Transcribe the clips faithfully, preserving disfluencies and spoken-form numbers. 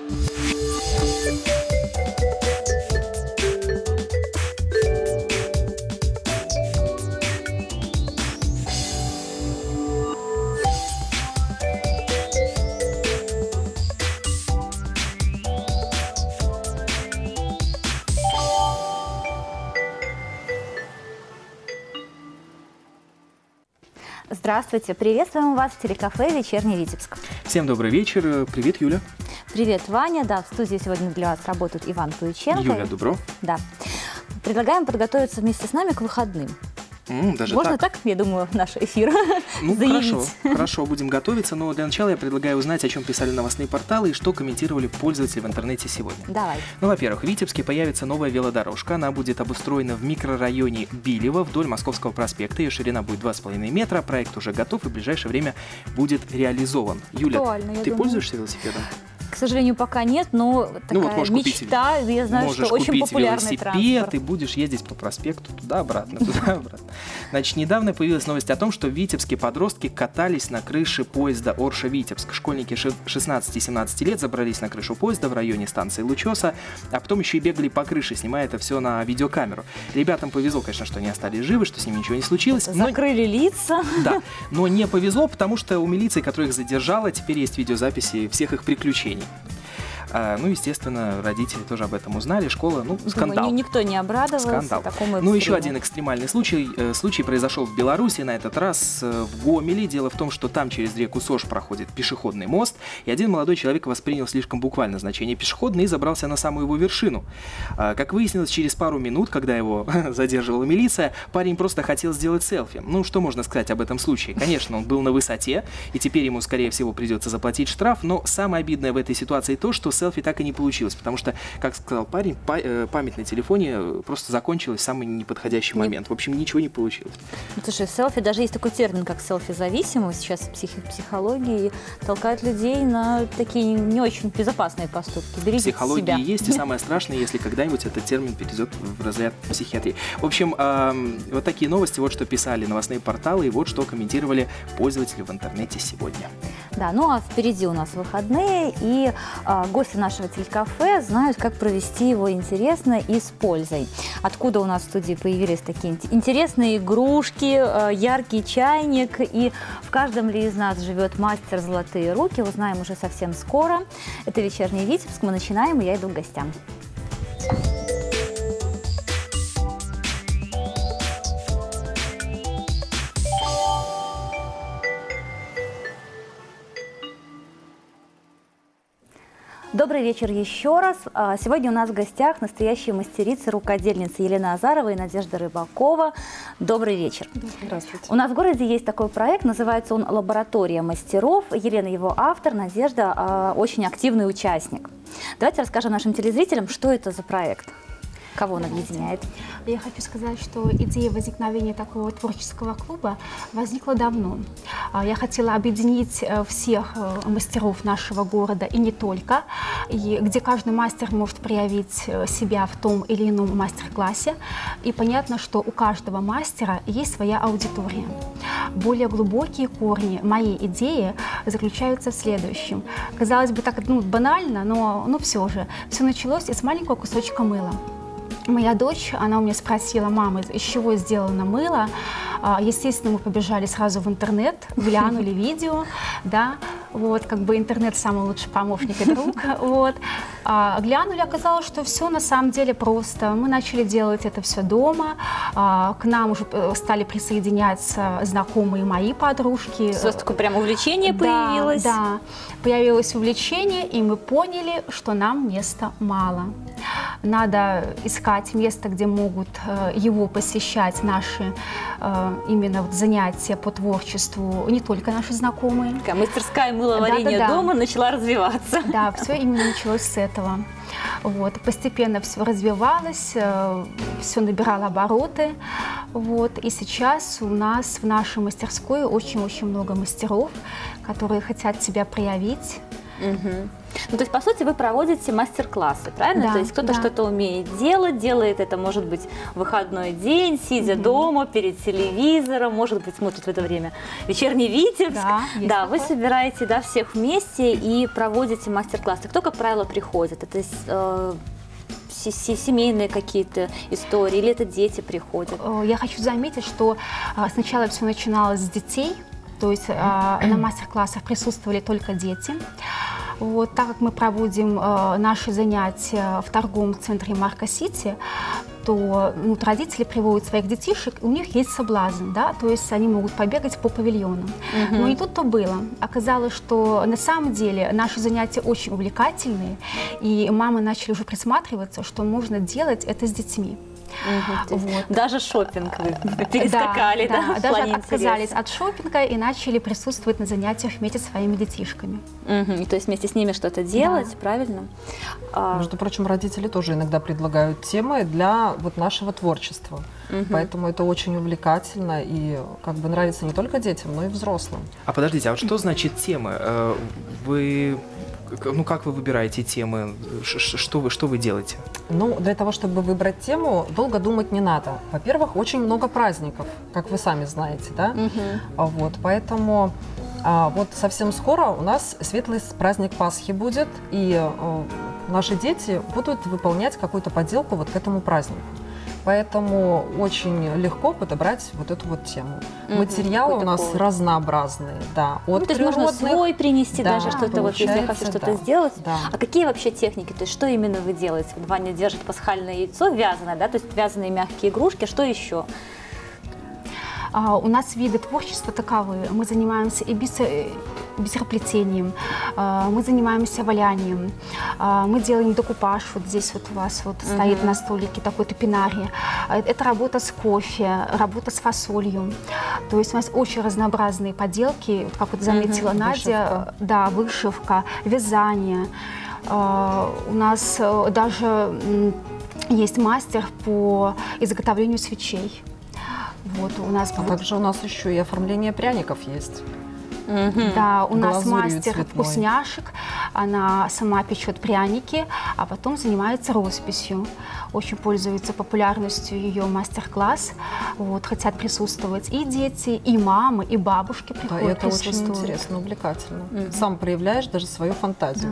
Здравствуйте, приветствуем вас в телекафе «Вечерний Витебск». Всем добрый вечер. Привет, Юля. Привет, Ваня. Да, в студии сегодня для вас работают Иван Пуиченко. Юля, добро. Да. Предлагаем подготовиться вместе с нами к выходным. Mm, даже Можно так? так, я думаю, наш эфир Ну, заявить? хорошо, хорошо, будем готовиться, но для начала я предлагаю узнать, о чем писали новостные порталы и что комментировали пользователи в интернете сегодня. Давай. Ну, во-первых, в Витебске появится новая велодорожка, она будет обустроена в микрорайоне Билево вдоль Московского проспекта, ее ширина будет два с половиной метра, проект уже готов и в ближайшее время будет реализован. Юля, Актуально, ты думаю. пользуешься велосипедом? К сожалению, пока нет, но такая Ну, вот, можешь мечта, купить, я знаю, можешь что очень купить популярный велосипед транспорт. и будешь ездить по проспекту туда-обратно, туда-обратно. Значит, недавно появилась новость о том, что витебские подростки катались на крыше поезда Орша-Витебск. Школьники шестнадцати-семнадцати лет забрались на крышу поезда в районе станции Лучоса, а потом еще и бегали по крыше, снимая это все на видеокамеру. Ребятам повезло, конечно, что они остались живы, что с ними ничего не случилось. Но... Закрыли лица. Да, но не повезло, потому что у милиции, которая их задержала, теперь есть видеозаписи всех их приключений. А, ну, естественно, родители тоже об этом узнали. Школа, ну, скандал. Думаю, никто не обрадовался скандал. такому экстриму. Ну, еще один экстремальный случай. Случай произошел в Беларуси, на этот раз в Гомеле. Дело в том, что там через реку Сош проходит пешеходный мост, и один молодой человек воспринял слишком буквально значение пешеходный и забрался на самую его вершину. А, как выяснилось, через пару минут, когда его задерживала милиция, парень просто хотел сделать селфи. Ну, что можно сказать об этом случае? Конечно, он был на высоте, и теперь ему, скорее всего, придется заплатить штраф, но самое обидное в этой ситуации то, что селфи так и не получилось, потому что, как сказал парень, память на телефоне просто закончилась в самый неподходящий момент. В общем, ничего не получилось. Ну, слушай, селфи, даже есть такой термин, как селфи-зависимость, сейчас в психи психологии толкают людей на такие не очень безопасные поступки. Берегите Психология себя. есть, и самое страшное, если когда-нибудь этот термин перейдет в разряд психиатрии. В общем, э, вот такие новости, вот что писали новостные порталы, и вот что комментировали пользователи в интернете сегодня. Да, ну а впереди у нас выходные, и э, гости нашего телекафе знают, как провести его интересно и с пользой. Откуда у нас в студии появились такие интересные игрушки, э, яркий чайник, и в каждом ли из нас живет мастер «Золотые руки», узнаем уже совсем скоро. Это «Вечерний Витебск», мы начинаем, и я иду к гостям. Добрый вечер еще раз. Сегодня у нас в гостях настоящие мастерицы, рукодельницы Елена Азарова и Надежда Рыбакова. Добрый вечер. Здравствуйте. У нас в городе есть такой проект, называется он «Лаборатория мастеров». Елена его автор, Надежда очень активный участник. Давайте расскажем нашим телезрителям, что это за проект. Кого он объединяет? Я хочу сказать, что идея возникновения такого творческого клуба возникла давно. Я хотела объединить всех мастеров нашего города, и не только, и где каждый мастер может проявить себя в том или ином мастер-классе. И понятно, что у каждого мастера есть своя аудитория. Более глубокие корни моей идеи заключаются в следующем. Казалось бы, так ну, банально, но ну, все же. Все началось из маленького кусочка мыла. Моя дочь, она у меня спросила: мама, из чего сделано мыло? Естественно, мы побежали сразу в интернет, глянули видео, да, вот, как бы интернет самый лучший помощник и друг, вот. А, глянули, оказалось, что все на самом деле просто. Мы начали делать это все дома, а, к нам уже стали присоединяться знакомые мои подружки. У вас такое прям увлечение да, появилось? Да, появилось увлечение, и мы поняли, что нам места мало. Надо искать место, где могут э, его посещать наши э, именно вот занятия по творчеству, не только наши знакомые. Такая мастерская мыловарения да, да, да. дома начала развиваться. Да, все именно началось с этого. Вот, постепенно все развивалось, э, все набирало обороты. Вот, и сейчас у нас в нашей мастерской очень-очень много мастеров, которые хотят себя проявить. Угу. Ну, то есть, по сути, вы проводите мастер-классы, правильно? Да, То есть кто-то да. что-то умеет делать, делает это, может быть, в выходной день, сидя Мгм. дома, перед телевизором, может быть, смотрит в это время «Вечерний Витебск». Да, есть Да, вы такое. собираете, да, всех вместе и проводите мастер-классы. Кто, как правило, приходит? Это э, се- се- семейные какие-то истории или это дети приходят? Э, Я хочу заметить, что а, сначала все начиналось с детей, то есть а, на мастер-классах присутствовали только дети. Вот, так как мы проводим э, наши занятия в торговом центре Марко-Сити, то ну, вот родители приводят своих детишек, у них есть соблазн, да, то есть они могут побегать по павильонам. Мгм. Но не тут-то было. Оказалось, что на самом деле наши занятия очень увлекательные, и мамы начали уже присматриваться, что можно делать это с детьми. Мгм. То есть Вот. даже шопинг вы перескакали, да, в даже плане отказались интереса. от шопинга и начали присутствовать на занятиях вместе со своими детишками. Мгм. И то есть вместе с ними что-то делать, правильно? А, Между прочим, родители тоже иногда предлагают темы для вот нашего творчества. мгм. Поэтому это очень увлекательно и как бы нравится не только детям, но и взрослым. А подождите, а вот что значит темы? Э, Вы, к- ну как вы выбираете темы? Ш- ш- Что вы, что вы делаете? Ну, для того, чтобы выбрать тему, долго думать не надо. Во-первых, очень много праздников, как вы сами знаете, да? Мгм. А Вот, поэтому а, вот совсем скоро у нас светлый с- праздник Пасхи будет, и э, наши дети будут выполнять какую-то поделку вот к этому празднику. Поэтому очень легко подобрать вот эту вот тему. Мгм, Материалы у какой-то нас повод. разнообразные, да. Ну, От то есть можно природных, свой принести да, даже что-то, вот если я хочу получается, что-то да, сделать. да. А какие вообще техники? То есть что именно вы делаете? Вот Ваня держит пасхальное яйцо вязаное, да, то есть вязаные мягкие игрушки. Что еще? А, У нас виды творчества таковы. Мы занимаемся и бисер- бисероплетением, а, мы занимаемся валянием, а, мы делаем декупаж. Вот здесь вот у вас вот стоит на столике такой топинарий. А, Это работа с кофе, работа с фасолью. То есть у нас очень разнообразные поделки, как вот заметила Мгм. Надя, Вышивка. да, вышивка, вязание. А, У нас э, даже м, есть мастер по изготовлению свечей. Вот у нас А вот, также у нас еще и оформление пряников есть. да, у нас глазурью мастер цветной. вкусняшек, она сама печет пряники, а потом занимается росписью. Очень пользуется популярностью ее мастер-класс. Вот, хотят присутствовать и дети, и мамы, и бабушки Да, и приходят, это очень присутствуют. интересно, увлекательно. Сам проявляешь даже свою фантазию.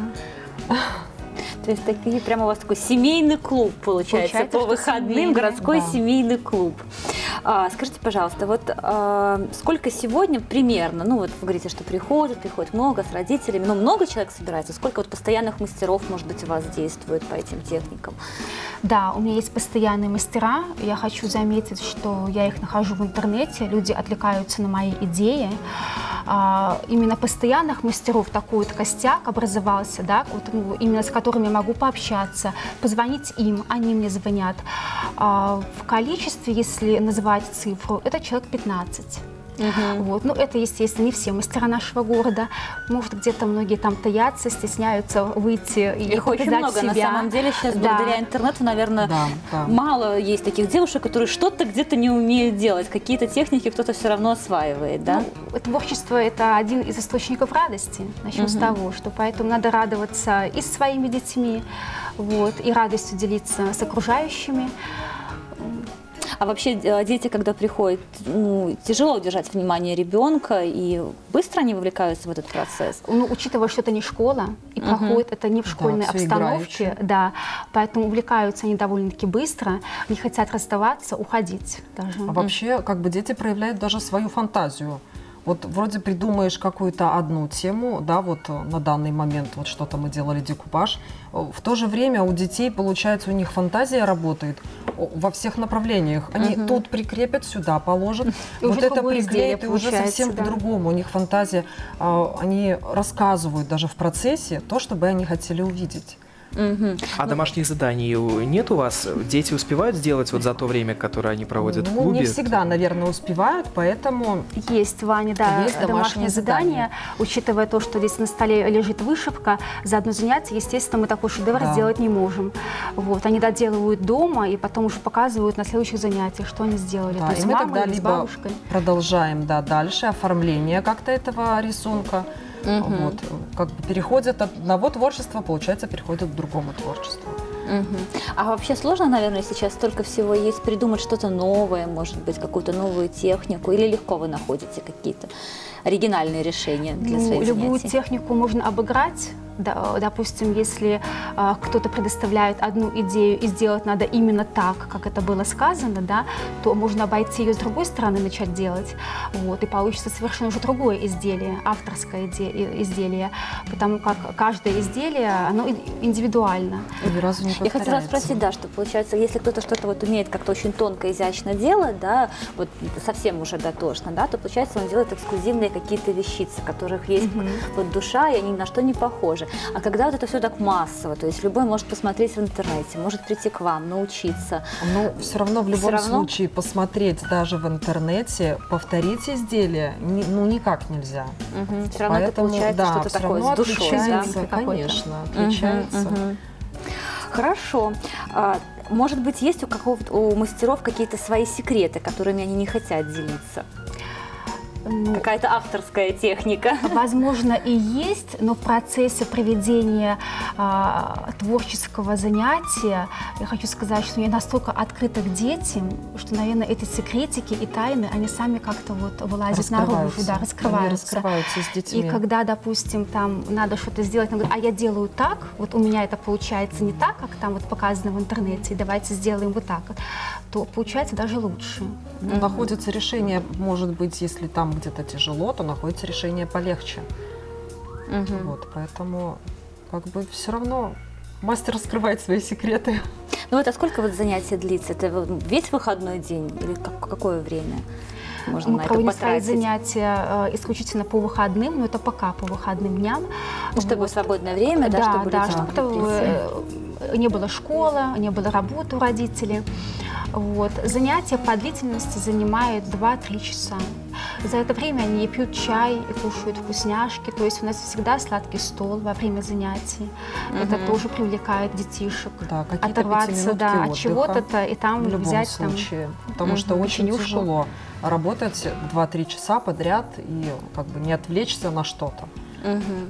То есть такие, прямо у вас такой семейный клуб получается, Получается, по что выходным, семейный, городской да. семейный клуб. А, скажите, пожалуйста, вот а, сколько сегодня примерно, ну вот вы говорите, что приходят, приходит много с родителями, но много человек собирается, сколько вот постоянных мастеров, может быть, у вас действует по этим техникам? Да, у меня есть постоянные мастера. Я хочу заметить, что я их нахожу в интернете. Люди отвлекаются на мои идеи. А, именно постоянных мастеров такой вот костяк образовался, да, вот, ну, именно с которыми я могу пообщаться, позвонить им, они мне звонят. А, в количестве, если называть цифру, это человек пятнадцать. Вот. Ну, это, естественно, не все мастера нашего города. Может, где-то многие там таятся, стесняются выйти и Их очень показать много, себя. на самом деле, сейчас Да. благодаря интернету, наверное, Да, да. мало есть таких девушек, которые что-то где-то не умеют делать, какие-то техники кто-то все равно осваивает, да? Ну, творчество – это один из источников радости. Начнем с того, что поэтому надо радоваться и своими детьми, вот, и радостью делиться с окружающими. А вообще э, дети, когда приходят, ну, тяжело удержать внимание ребенка, и быстро они вовлекаются в этот процесс? Ну, учитывая, что это не школа, и проходит это не в школьной всё обстановке, играючи. да, поэтому увлекаются они довольно-таки быстро, не хотят расставаться, уходить даже. А вообще, как бы дети проявляют даже свою фантазию. Вот вроде придумаешь какую-то одну тему, да, вот э, на данный момент вот что-то мы делали декупаж. Э, В то же время у детей, получается, у них фантазия работает о, во всех направлениях. Они тут прикрепят, сюда положат, И вот уже это другое изделие приклеят, и уже получается, совсем да. по-другому. У них фантазия, а, они рассказывают даже в процессе то, что бы они хотели увидеть. Мгм. А домашних заданий нет у вас? Дети успевают сделать вот за то время, которое они проводят в Ну, клубе? не всегда, наверное, успевают, поэтому Есть, Ваня, да, Есть домашнее домашние задание. задания. Учитывая то, что здесь на столе лежит вышивка, за одно занятие, естественно, мы такой шедевр Да. сделать не можем. Вот, они доделывают дома и потом уже показывают на следующих занятиях, что они сделали. да, То и есть мы мама тогда или с либо бабушкой. продолжаем, да, дальше оформление как-то этого рисунка, Мгм. Вот, как бы переходят от одного творчества, получается, переходят к другому творчеству. Мгм. А вообще сложно, наверное, сейчас столько всего есть, придумать что-то новое, может быть, какую-то новую технику, или легко вы находите какие-то оригинальные решения для Ну, своих любую занятий? технику можно обыграть. Да, допустим, если а, кто-то предоставляет одну идею и сделать надо именно так, как это было сказано, да, то можно обойти ее с другой стороны, начать делать, вот, и получится совершенно уже другое изделие, авторское иде- изделие, потому как каждое изделие, оно и- индивидуально. И ни разу не Я хотела повторяется. спросить, да, что получается, если кто-то что-то вот умеет как-то очень тонко, изящно делать, да, вот совсем уже дотошно, да, то получается он делает эксклюзивные какие-то вещицы, у которых есть вот душа, и они ни на что не похожи. А когда вот это все так массово, то есть любой может посмотреть в интернете, может прийти к вам, научиться. Но все равно в Всё любом равно? случае посмотреть даже в интернете, повторить изделие, ни- ну никак нельзя. Все равно это Поэтому, получается да, что-то всё такое равно с душой, да? отличается, какой-то. конечно, Мгм, отличается. мгм. Хорошо. А, может быть, есть у, какого-то, у мастеров какие-то свои секреты, которыми они не хотят делиться? Ну, Какая-то авторская техника? возможно, и есть, но в процессе проведения а, творческого занятия я хочу сказать, что я настолько открыта к детям, что, наверное, эти секретики и тайны, они сами как-то вот вылазят наружу, да, Они раскрываются. раскрываются с детьми. И когда, допустим, там надо что-то сделать, она говорит, а я делаю так, вот у меня это получается не так, как там вот показано в интернете, и давайте сделаем вот так вот, то получается даже лучше. Ну, находится решение, может быть, если там где-то тяжело, то находится решение полегче. Мгм. Вот, поэтому как бы все равно мастер раскрывает свои секреты. Ну вот, а сколько вот занятие длится? Это вот весь выходной день или как- какое время можно Мы на это проводим свои потратить? занятия э, исключительно по выходным, но это пока по выходным дням. Ну, чтобы Вот. свободное время, да, Да, чтобы да, люди чтобы могли прийти. э, не было школы, не было работы у родителей. Вот. Занятия по длительности занимают два-три часа. За это время они пьют чай и кушают вкусняшки. То есть у нас всегда сладкий стол во время занятий. Это Мгм. тоже привлекает детишек. Да, какие-то Оторваться, пятиминутки да, от отдыха чего-то и там в любом взять там. случае. Потому что Мгм. очень печенюшку. тяжело работать два-три часа подряд и как бы не отвлечься на что-то. Мгм.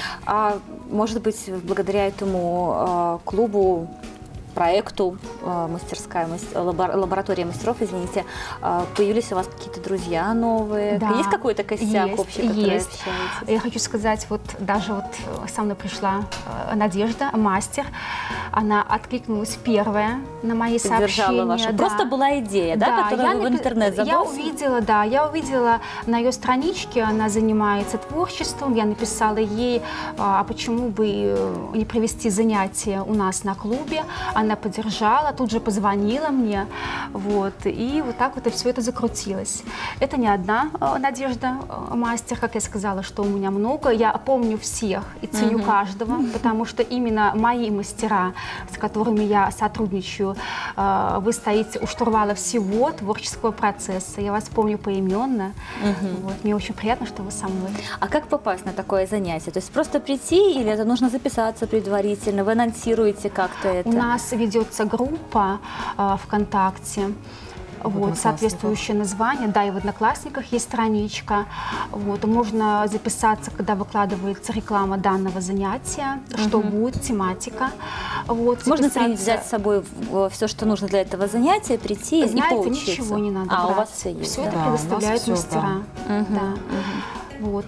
А может быть, благодаря этому э, клубу, проекту э, мастерская, мас- лабор- лаборатория мастеров, извините, э, появились у вас какие-то друзья новые? Да, Есть какой-то костяк есть, общий, который есть. общаетесь? Я хочу сказать, вот даже вот э, со мной пришла э, Надежда, мастер. Она откликнулась первая на мои Поддержала сообщения. вашу. да. Просто была идея, да, которую я вы в напи- интернет Я забросили? увидела, да, я увидела на ее страничке, она занимается творчеством. Я написала ей, а а почему бы э, не провести занятия у нас на клубе. Она поддержала, тут же позвонила мне, вот, и вот так вот и все это закрутилось. Это не одна э, Надежда, э, мастер, как я сказала, что у меня много. Я помню всех и ценю Мгм. каждого, потому что именно мои мастера, с которыми я сотрудничаю, э, вы стоите у штурвала всего творческого процесса. Я вас помню поименно. Мгм. Вот, мне очень приятно, что вы со мной. А как попасть на такое занятие? То есть просто прийти или это нужно записаться предварительно? Вы анонсируете как-то это? У нас ведется группа э, ВКонтакте. Вот, Одноклассниках. соответствующее название, да, и в Одноклассниках есть страничка. Вот, можно записаться, когда выкладывается реклама данного занятия, что будет, тематика. Вот, Можно записаться. при- взять с собой все, что нужно для этого занятия, прийти Знаете, и поучиться? ничего не надо А, брать. у вас все есть, Все да? это Да, у нас предоставляют всё, мастера. Мгм, Да. мгм. Вот.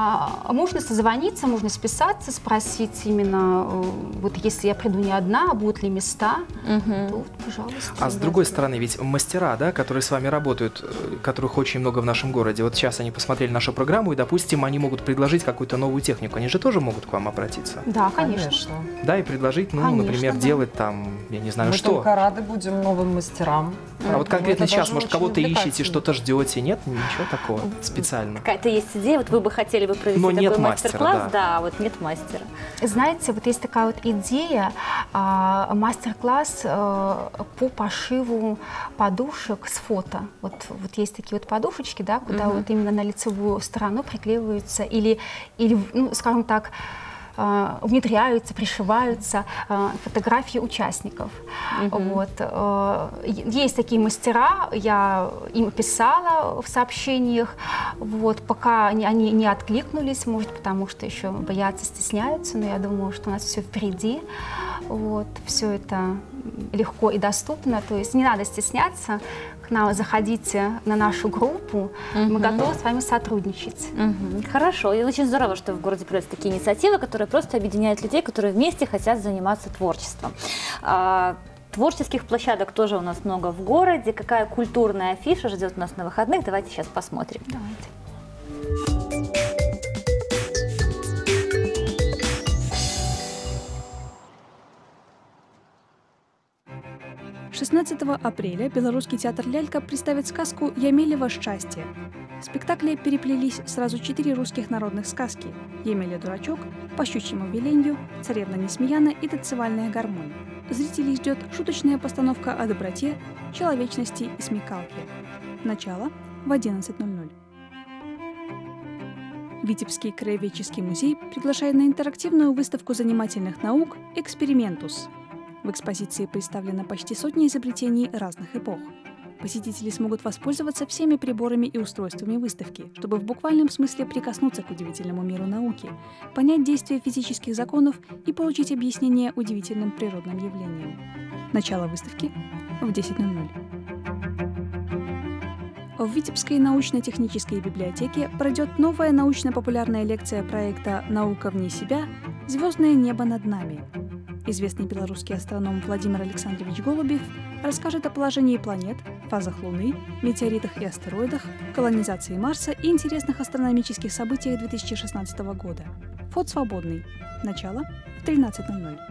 А можно созвониться, можно списаться, спросить именно, э, вот если я приду не одна, будут ли места, Мгм. то, вот, пожалуйста. А с да. другой стороны, ведь мастера, да, которые с вами работают, э, которых очень много в нашем городе, вот сейчас они посмотрели нашу программу, и, допустим, они могут предложить какую-то новую технику, они же тоже могут к вам обратиться. Да, конечно. Да, и предложить, ну, Конечно, например, да. делать там, я не знаю, Мы что. только рады будем новым мастерам. А вот конкретно Это сейчас, даже может, очень кого-то ищете, увлекательно. что-то ждете? Нет, ничего такого специально. Какая-то есть идея, вот вы бы хотели бы провести Но такой нет мастера, мастер-класс, да. да, вот нет мастера. Знаете, вот есть такая вот идея, а, мастер-класс а, по пошиву подушек с фото. Вот, вот есть такие вот подушечки, да, куда Мгм. вот именно на лицевую сторону приклеиваются или, или ну, скажем так, э, внедряются, пришиваются э, фотографии участников. Mm-hmm. Вот. Э, есть такие мастера, я им писала в сообщениях, вот, пока они, они не откликнулись, может, потому что еще боятся, стесняются, но я думаю, что у нас все впереди. Вот, все это легко и доступно, то есть не надо стесняться, к нам заходите на нашу группу, uh-huh. мы готовы с вами сотрудничать. Uh-huh. Хорошо, и очень здорово, что в городе появляются такие инициативы, которые просто объединяют людей, которые вместе хотят заниматься творчеством. А, творческих площадок тоже у нас много в городе. Какая культурная афиша ждет нас на выходных? Давайте сейчас посмотрим. Давайте. шестнадцатого апреля Белорусский театр «Лялька» представит сказку «Емелево счастье». В спектакле переплелись сразу четыре русских народных сказки «Емеля-дурачок», «По щучьему веленью», «Царевна Несмеяна» и «Танцевальная гармонь». Зрителей ждет шуточная постановка о доброте, человечности и смекалке. Начало в одиннадцать ноль ноль. Витебский краеведческий музей приглашает на интерактивную выставку занимательных наук «Экспериментус». В экспозиции представлено почти сотня изобретений разных эпох. Посетители смогут воспользоваться всеми приборами и устройствами выставки, чтобы в буквальном смысле прикоснуться к удивительному миру науки, понять действия физических законов и получить объяснение удивительным природным явлениям. Начало выставки в десять ноль ноль. В Витебской научно-технической библиотеке пройдет новая научно-популярная лекция проекта «Наука вне себя. Звездное небо над нами». Известный белорусский астроном Владимир Александрович Голубев расскажет о положении планет, фазах Луны, метеоритах и астероидах, колонизации Марса и интересных астрономических событиях две тысячи шестнадцатого года. Вход свободный. Начало в тринадцать ноль ноль.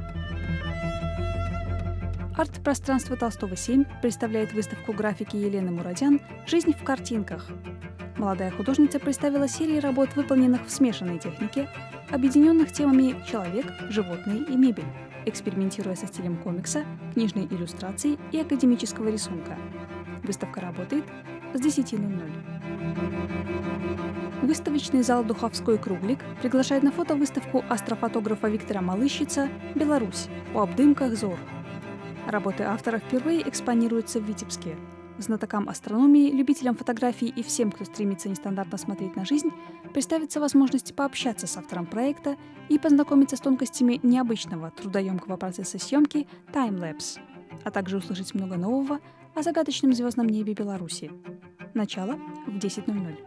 Арт-пространство Толстого семь представляет выставку графики Елены Мурадян «Жизнь в картинках». Молодая художница представила серии работ, выполненных в смешанной технике, объединенных темами «Человек», «Животные» и «Мебель», экспериментируя со стилем комикса, книжной иллюстрации и академического рисунка. Выставка работает с десяти ноль ноль. Выставочный зал «Духовской круглик» приглашает на фотовыставку астрофотографа Виктора Малыщица «Беларусь. О обдымках зор». Работы автора впервые экспонируются в Витебске. Знатокам астрономии, любителям фотографий и всем, кто стремится нестандартно смотреть на жизнь, представится возможность пообщаться с автором проекта и познакомиться с тонкостями необычного трудоемкого процесса съемки таймлэпс, а также услышать много нового о загадочном звездном небе Беларуси. Начало в десять ноль ноль.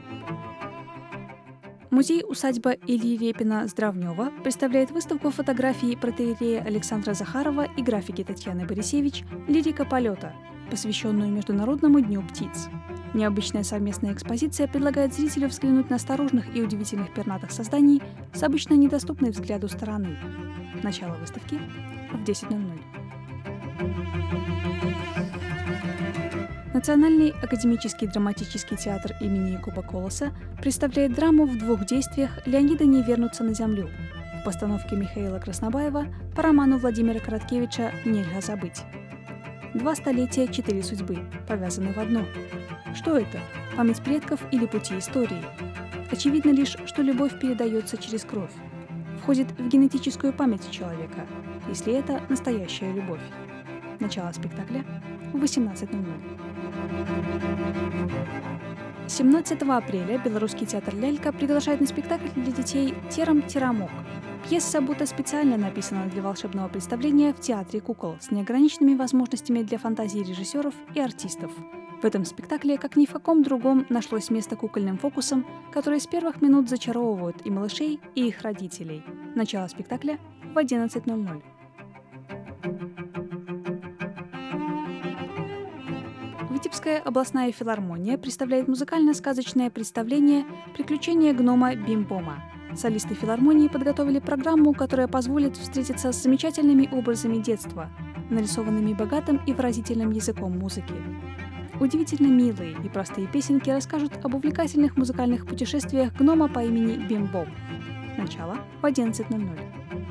Музей-усадьба Ильи Репина-Здравнева представляет выставку фотографий протоиерея Александра Захарова и графики Татьяны Борисевич «Лирика полета», посвященную Международному дню птиц. Необычная совместная экспозиция предлагает зрителю взглянуть на осторожных и удивительных пернатых созданий с обычно недоступной взгляду стороны. Начало выставки в десять ноль ноль. Национальный академический драматический театр имени Якуба Колоса представляет драму в двух действиях «Леонида не вернутся на землю» в постановке Михаила Краснобаева по роману Владимира Короткевича «Нельзя забыть». Два столетия, четыре судьбы, повязаны в одно. Что это? Память предков или пути истории? Очевидно лишь, что любовь передается через кровь. Входит в генетическую память человека, если это настоящая любовь. Начало спектакля в восемнадцать ноль ноль. семнадцатого апреля Белорусский театр «Лялька» приглашает на спектакль для детей «Терам-терамок». Пьеса будто специально написана для волшебного представления в театре кукол с неограниченными возможностями для фантазии режиссеров и артистов. В этом спектакле, как ни в каком другом, нашлось место кукольным фокусам, которые с первых минут зачаровывают и малышей, и их родителей. Начало спектакля в одиннадцать ноль ноль. Витебская областная филармония представляет музыкально-сказочное представление «Приключения гнома Бим-Бома». Солисты филармонии подготовили программу, которая позволит встретиться с замечательными образами детства, нарисованными богатым и выразительным языком музыки. Удивительно милые и простые песенки расскажут об увлекательных музыкальных путешествиях гнома по имени Бим-Бом. Начало в одиннадцать ноль ноль.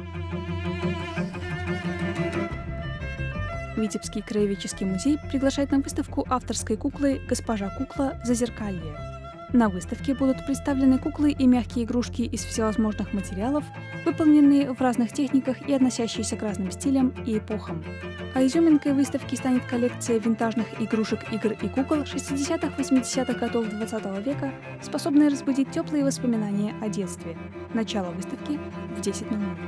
Витебский краеведческий музей приглашает на выставку авторской куклы «Госпожа кукла. Зазеркалье». На выставке будут представлены куклы и мягкие игрушки из всевозможных материалов, выполненные в разных техниках и относящиеся к разным стилям и эпохам. А изюминкой выставки станет коллекция винтажных игрушек, игр и кукол шестидесятых-восьмидесятых годов двадцатого века, способная разбудить теплые воспоминания о детстве. Начало выставки в десять ноль ноль.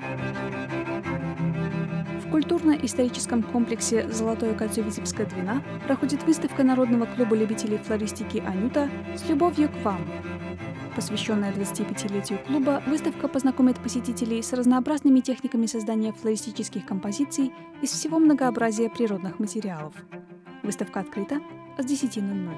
В культурно-историческом комплексе «Золотое кольцо Витебская Двина» проходит выставка Народного клуба любителей флористики «Анюта» с любовью к вам. Посвященная двадцатипятилетию клуба, выставка познакомит посетителей с разнообразными техниками создания флористических композиций из всего многообразия природных материалов. Выставка открыта с десяти ноль ноль.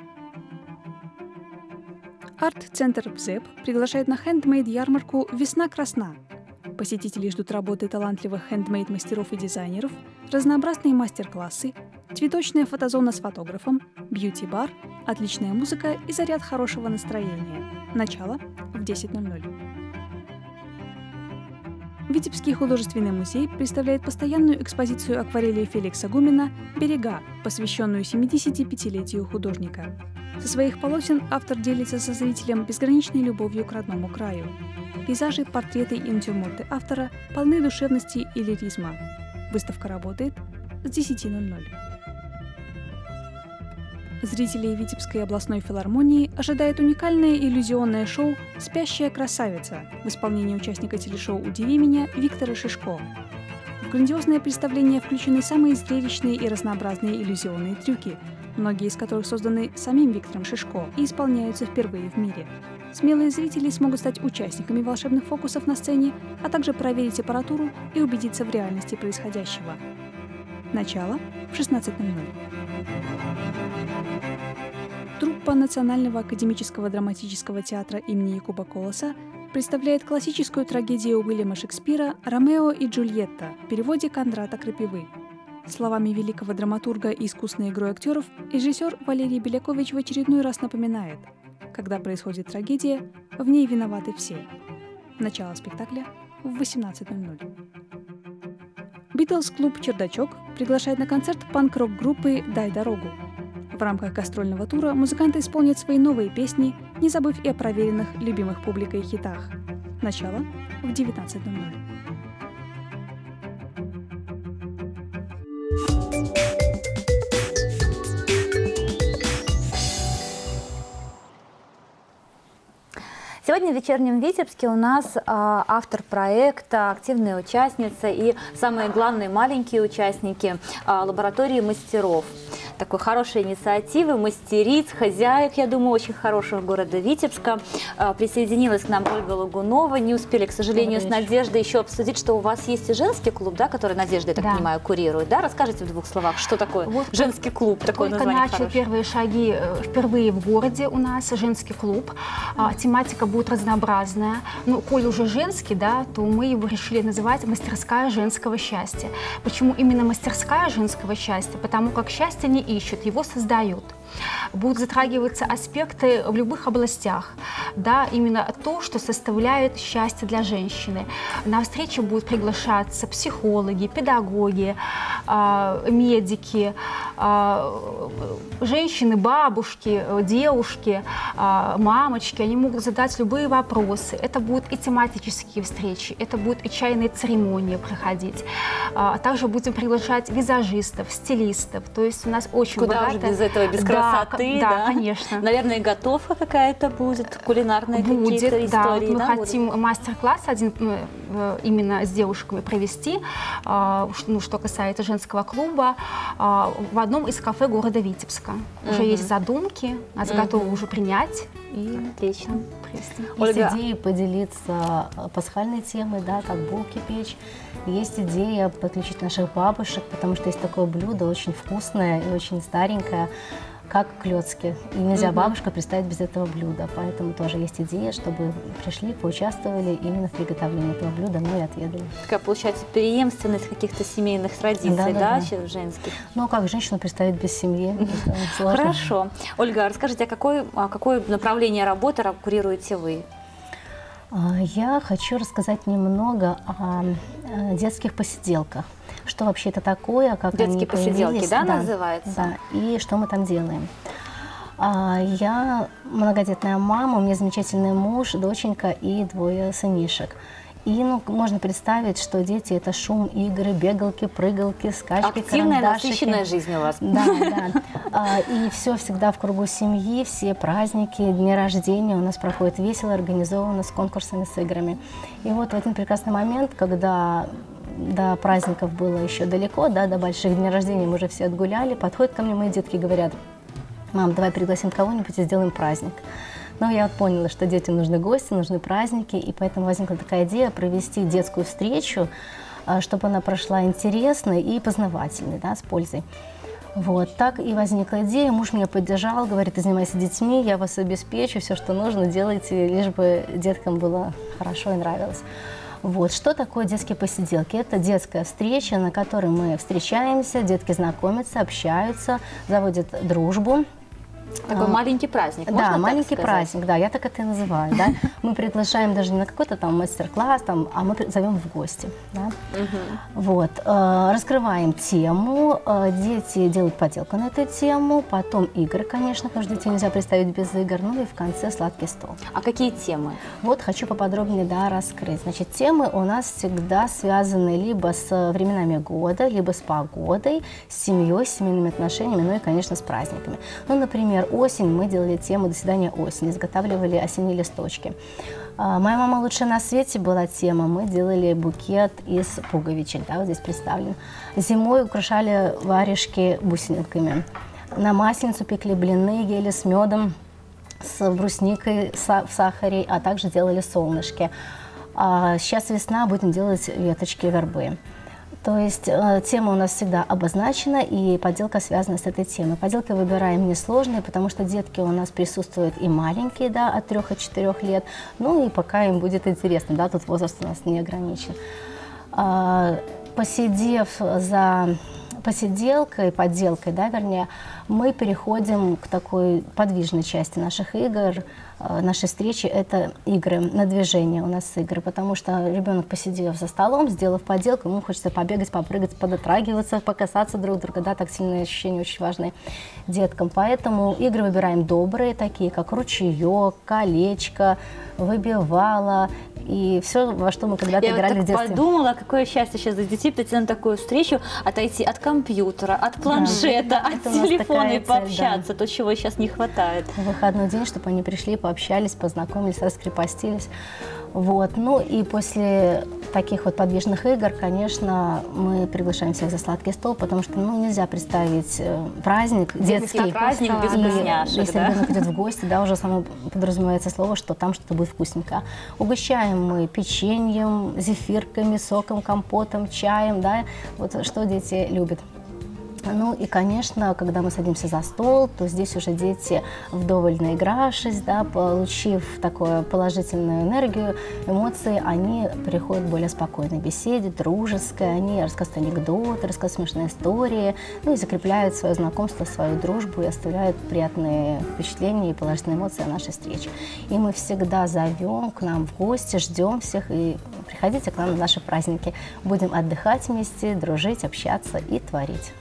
Арт-центр «БЗЭП» приглашает на хендмейд-ярмарку «Весна красна». Посетители ждут работы талантливых хендмейд-мастеров и дизайнеров, разнообразные мастер-классы, цветочная фотозона с фотографом, бьюти-бар, отличная музыка и заряд хорошего настроения. Начало в десять ноль ноль. Витебский художественный музей представляет постоянную экспозицию акварелей Феликса Гумина «Берега», посвященную семидесятипятилетию художника. Со своих полотен автор делится со зрителем безграничной любовью к родному краю. Пейзажи, портреты и натюрморты автора полны душевности и лиризма. Выставка работает с десяти ноль ноль. Зрителей Витебской областной филармонии ожидает уникальное иллюзионное шоу «Спящая красавица» в исполнении участника телешоу «Удиви меня» Виктора Шишко. В грандиозное представление включены самые зрелищные и разнообразные иллюзионные трюки, многие из которых созданы самим Виктором Шишко и исполняются впервые в мире. Смелые зрители смогут стать участниками волшебных фокусов на сцене, а также проверить аппаратуру и убедиться в реальности происходящего. Начало в шестнадцать ноль ноль. Труппа Национального академического драматического театра имени Якуба Колоса представляет классическую трагедию Уильяма Шекспира «Ромео и Джульетта» в переводе Кондрата Крапивы. Словами великого драматурга и искусной игрой актеров, режиссер Валерий Белякович в очередной раз напоминает: когда происходит трагедия, в ней виноваты все. Начало спектакля в восемнадцать ноль ноль. Битлз-клуб «Чердачок» приглашает на концерт панк-рок-группы «Дай дорогу». В рамках гастрольного тура музыканты исполнят свои новые песни, не забыв и о проверенных, любимых публикой хитах. Начало в девятнадцать ноль ноль. Сегодня в «Вечернем Витебске» у нас а, автор проекта, активная участница и, самые главные, маленькие участники а, лаборатории мастеров. Такой хорошей инициативы, мастериц, хозяек, я думаю, очень хорошего города Витебска. А, присоединилась к нам Ольга Лагунова. Не успели, к сожалению, с Надеждой еще обсудить, что у вас есть и женский клуб, да, который Надежда, я так да. понимаю, курирует. Да? Расскажите в двух словах, что такое вот женский клуб, такое название начал хорошее. Первые шаги впервые в городе у нас женский клуб. А, тематика будет разнообразная. Ну, коль уже женский, да, то мы его решили называть «Мастерская женского счастья». Почему именно мастерская женского счастья? Потому как счастье не ищут, его создают. Будут затрагиваться аспекты в любых областях, да, именно то, что составляет счастье для женщины. На встречу будут приглашаться психологи, педагоги, э, медики, э, женщины, бабушки, девушки, э, мамочки. Они могут задать любые вопросы. Это будут и тематические встречи, это будут и чайные церемонии проходить. А также будем приглашать визажистов, стилистов. То есть у нас очень Куда богато... уже без этого, без да, красоты, да, да? конечно. Наверное, готовка какая-то будет, кулинарные какие-то истории. Да, вот мы да, хотим мастер-класс один именно с девушками провести, ну, что касается женского клуба, в одном из кафе города Витебска. Угу. Уже есть задумки, нас угу. готовы уже принять. И отлично. Привести. Есть Ольга. идея поделиться пасхальной темой, да, как булки печь. Есть идея подключить наших бабушек, потому что есть такое блюдо очень вкусное и очень старенькое, как клёцки. И нельзя угу. бабушку представить без этого блюда. Поэтому тоже есть идея, чтобы пришли, поучаствовали именно в приготовлении этого блюда, ну и отведали. Такая, получается, преемственность каких-то семейных традиций, да, да, да, да. женских? Ну, как женщину представить без семьи? Хорошо. Ольга, расскажите, а какое, а какое направление работы курируете вы? Я хочу рассказать немного о детских посиделках. Что вообще это такое, как Детские они посиделки, появились, да, да, называется? Да, и что мы там делаем. А, я многодетная мама, у меня замечательный муж, доченька и двое сынишек. И ну, можно представить, что дети – это шум, игры, бегалки, прыгалки, скачки, Активная, карандашики. насыщенная жизнь у вас. Да, да. А, и все всегда в кругу семьи, все праздники, дни рождения у нас проходят весело, организованно, с конкурсами, с играми. И вот в один прекрасный момент, когда до праздников было еще далеко, да, до больших дней рождения мы уже все отгуляли, подходят ко мне мои детки и говорят: мам, давай пригласим кого-нибудь и сделаем праздник. Но я вот поняла, что детям нужны гости, нужны праздники, и поэтому возникла такая идея провести детскую встречу, чтобы она прошла интересной и познавательной, да, с пользой. Вот, так и возникла идея, муж меня поддержал, говорит: ты занимайся детьми, я вас обеспечу, все, что нужно, делайте, лишь бы деткам было хорошо и нравилось. Вот, что такое детские посиделки? Это детская встреча, на которой мы встречаемся, детки знакомятся, общаются, заводят дружбу. Такой а, маленький праздник, да, можно маленький так праздник, да, я так это и называю, да. Мы приглашаем даже не на какой-то там мастер-класс, там, а мы зовем в гости, да. Вот, раскрываем тему, дети делают поделку на эту тему, потом игры, конечно, потому что детей нельзя представить без игр, ну и в конце сладкий стол. А какие темы? Вот хочу поподробнее, да, раскрыть. Значит, темы у нас всегда связаны либо с временами года, либо с погодой, с семьей, с семейными отношениями, ну и, конечно, с праздниками. Ну, например, осень, мы делали тему «До свидания, осень», изготавливали осенние листочки. А, «Моя мама лучшая на свете» была тема, мы делали букет из пуговичек, да, вот здесь представлен. Зимой украшали варежки бусинками. На Масленицу пекли блины, ели с медом, с брусникой в сахаре, а также делали солнышки. А сейчас весна, будем делать веточки вербы. То есть э, тема у нас всегда обозначена, и поделка связана с этой темой. Поделки выбираем несложные, потому что детки у нас присутствуют и маленькие, да, от трёх и четырёх лет, ну и пока им будет интересно, да, тут возраст у нас не ограничен. А, посидев за посиделкой, поделкой, да, вернее, мы переходим к такой подвижной части наших игр, нашей встречи. Это игры на движение у нас игры, потому что ребенок, посидев за столом, сделав поделку, ему хочется побегать, попрыгать, подотрагиваться, покасаться друг друга, да, тактильные ощущения очень важны деткам. Поэтому игры выбираем добрые, такие как ручеек, колечко, выбивало и все, во что мы когда-то Я играли вот в детстве. Я подумала, какое счастье сейчас для детей прийти на такую встречу, отойти от компьютера, от планшета, да, от телефона и пообщаться, цель, да. То, чего сейчас не хватает. В выходной день, чтобы они пришли, пообщались, познакомились, раскрепостились. Вот. Ну и после таких вот подвижных игр, конечно, мы приглашаем всех за сладкий стол, потому что ну, нельзя представить праздник детский, праздник без вкусняшек, если да? ребенок идет в гости, да, уже само подразумевается слово, что там что-то будет вкусненько. Угощаем мы печеньем, зефирками, соком, компотом, чаем, да, вот что дети любят. Ну и, конечно, когда мы садимся за стол, то здесь уже дети, вдоволь наигравшись, да, получив такую положительную энергию, эмоции, они переходят к более спокойной беседе, дружеской, они рассказывают анекдоты, рассказывают смешные истории, ну и закрепляют свое знакомство, свою дружбу и оставляют приятные впечатления и положительные эмоции о нашей встрече. И мы всегда зовем к нам в гости, ждем всех и приходите к нам на наши праздники. Будем отдыхать вместе, дружить, общаться и творить.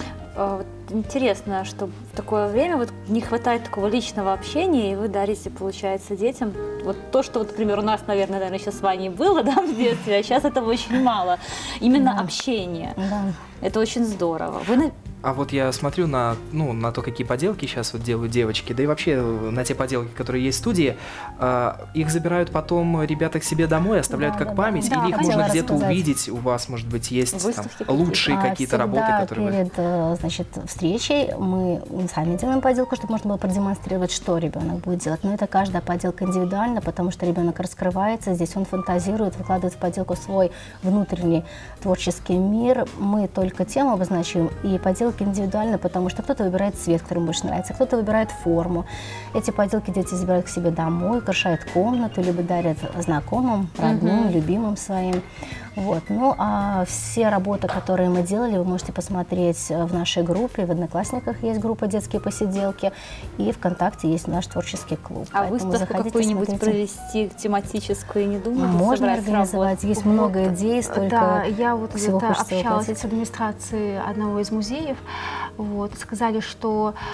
Интересно, что в такое время вот не хватает такого личного общения, и вы дарите, получается, детям вот то, что, вот, например, у нас, наверное, наверное, еще с вами было, да, в детстве, а сейчас этого очень мало. Именно да. общение. Да. Это очень здорово. Вы... А вот я смотрю на, ну, на то, какие поделки сейчас вот делают девочки, да и вообще на те поделки, которые есть в студии, э, их забирают потом ребята к себе домой, оставляют да, как да, память, да, или их можно где-то увидеть, у вас, может быть, есть там, лучшие а какие-то работы, которые перед, вы... значит, встречей мы сами делаем поделку, чтобы можно было продемонстрировать, что ребенок будет делать. Но это каждая поделка индивидуальна, потому что ребенок раскрывается, здесь он фантазирует, выкладывает в поделку свой внутренний творческий мир. Мы только тему обозначим, и поделки индивидуально, потому что кто-то выбирает цвет, который ему больше нравится, кто-то выбирает форму. Эти поделки дети забирают к себе домой, украшают комнату, либо дарят знакомым, родным, mm-hmm. любимым своим. Вот. Ну, а все работы, которые мы делали, вы можете посмотреть в нашей группе. В Одноклассниках есть группа «Детские посиделки», и ВКонтакте есть наш творческий клуб. А выставку какую-нибудь провести тематическую, не думаю? Можно организовать. Есть вот. много идей, столько Да, я вот всего общалась с администрацией одного из музеев. Вот, сказали, что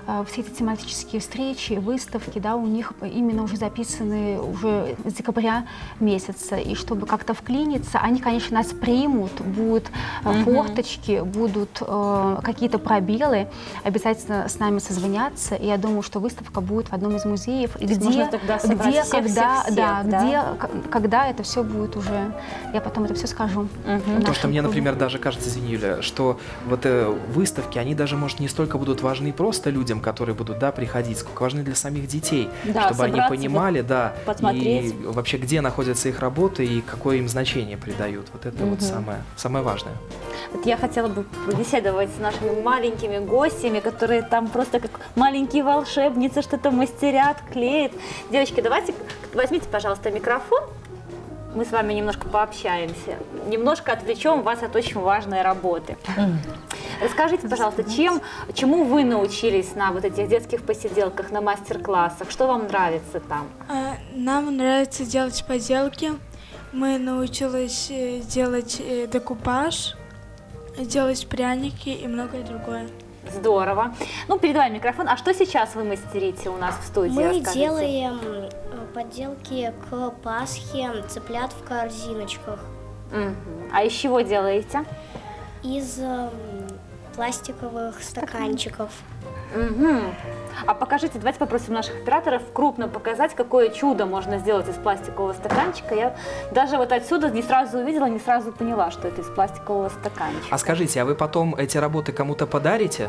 все эти тематические встречи, выставки, да, у них именно уже записаны уже с декабря месяца. И чтобы как-то вклиниться, они, конечно, нас примут, будут mm-hmm. форточки, будут э, какие-то пробелы, обязательно с нами созвонятся. И я думаю, что выставка будет в одном из музеев. И где, можно тогда где, всех, когда, всех, всех, да, да? где, когда это все будет уже, я потом это все скажу. Mm-hmm. Потому что мне, например, даже кажется, извини, Юля, что вот э, выставки, они даже, может, не столько будут важны просто людям, которые будут, да, приходить, сколько важны для самих детей, да, чтобы они понимали, да, посмотреть. И вообще, где находятся их работы и какое им значение придают. Вот это mm-hmm. вот самое, самое важное. Вот я хотела бы побеседовать с нашими маленькими гостями, которые там просто как маленькие волшебницы что-то мастерят, клеят. Девочки, давайте возьмите, пожалуйста, микрофон. Мы с вами немножко пообщаемся, немножко отвлечем вас от очень важной работы. Расскажите, пожалуйста, чем, чему вы научились на вот этих детских посиделках, на мастер-классах? Что вам нравится там? Нам нравится делать поделки. Мы научились делать декупаж, делать пряники и многое другое. Здорово. Ну, передавай микрофон. А что сейчас вы мастерите у нас в студии? Мы Расскажите. делаем поделки к Пасхе, цыплят в корзиночках. Угу. А из чего делаете? Из э, пластиковых стаканчиков. Угу. А покажите, давайте попросим наших операторов крупно показать, какое чудо можно сделать из пластикового стаканчика. Я даже вот отсюда не сразу увидела, не сразу поняла, что это из пластикового стаканчика. А скажите, а вы потом эти работы кому-то подарите?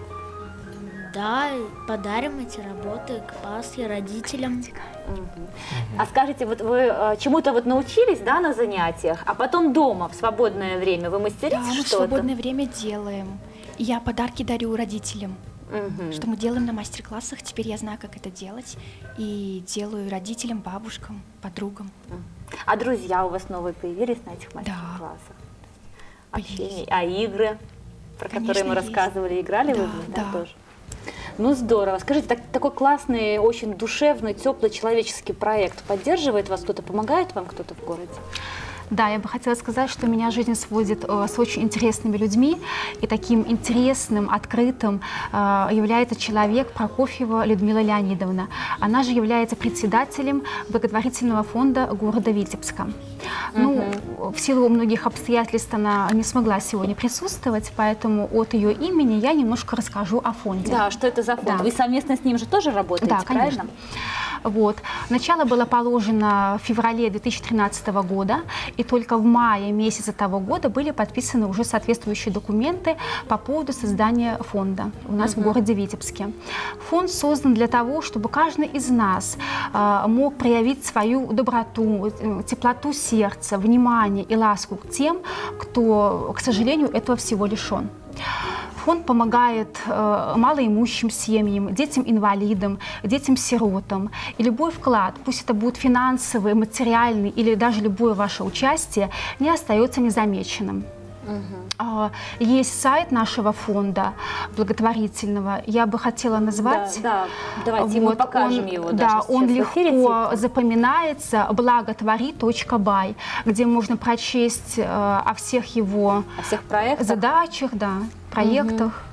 Да, подарим эти работы к Пасхе родителям. Угу. А скажите, вот вы э, чему-то вот научились, да, на занятиях, а потом дома, в свободное время, вы мастерите да, мы что-то? в свободное время делаем. Я подарки дарю родителям. Угу. Что мы делаем на мастер-классах, теперь я знаю, как это делать, и делаю родителям, бабушкам, подругам. А друзья у вас новые появились на этих мастер-классах? Да. Общение. А игры, про Конечно, которые мы есть. рассказывали, играли да, вы в них, да, да. тоже? Ну, здорово. Скажите, так, такой классный, очень душевный, теплый человеческий проект поддерживает вас кто-то, помогает вам кто-то в городе? Да, я бы хотела сказать, что меня жизнь сводит э, с очень интересными людьми, и таким интересным, открытым э, является человек Прокофьева Людмила Леонидовна. Она же является председателем благотворительного фонда города Витебска. Угу. Ну, в силу многих обстоятельств она не смогла сегодня присутствовать, поэтому от ее имени я немножко расскажу о фонде. Да, что это за фонд? Да. Вы совместно с ним же тоже работаете, да, правильно? Конечно. Вот. Начало было положено в феврале две тысячи тринадцатого года, и только в мае месяца того года были подписаны уже соответствующие документы по поводу создания фонда у нас uh-huh. в городе Витебске. Фонд создан для того, чтобы каждый из нас э, мог проявить свою доброту, теплоту сердца, внимание и ласку к тем, кто, к сожалению, этого всего лишен. Фонд помогает э, малоимущим семьям, детям-инвалидам, детям-сиротам. И любой вклад, пусть это будет финансовый, материальный или даже любое ваше участие, не остается незамеченным. Угу. Есть сайт нашего фонда благотворительного, я бы хотела назвать. Да, да. Давайте вот, мы покажем он, его. Да, он легко эфире, запоминается, благотвори точка бай, где можно прочесть э, о всех его о всех проектах. задачах, да, проектах. Угу.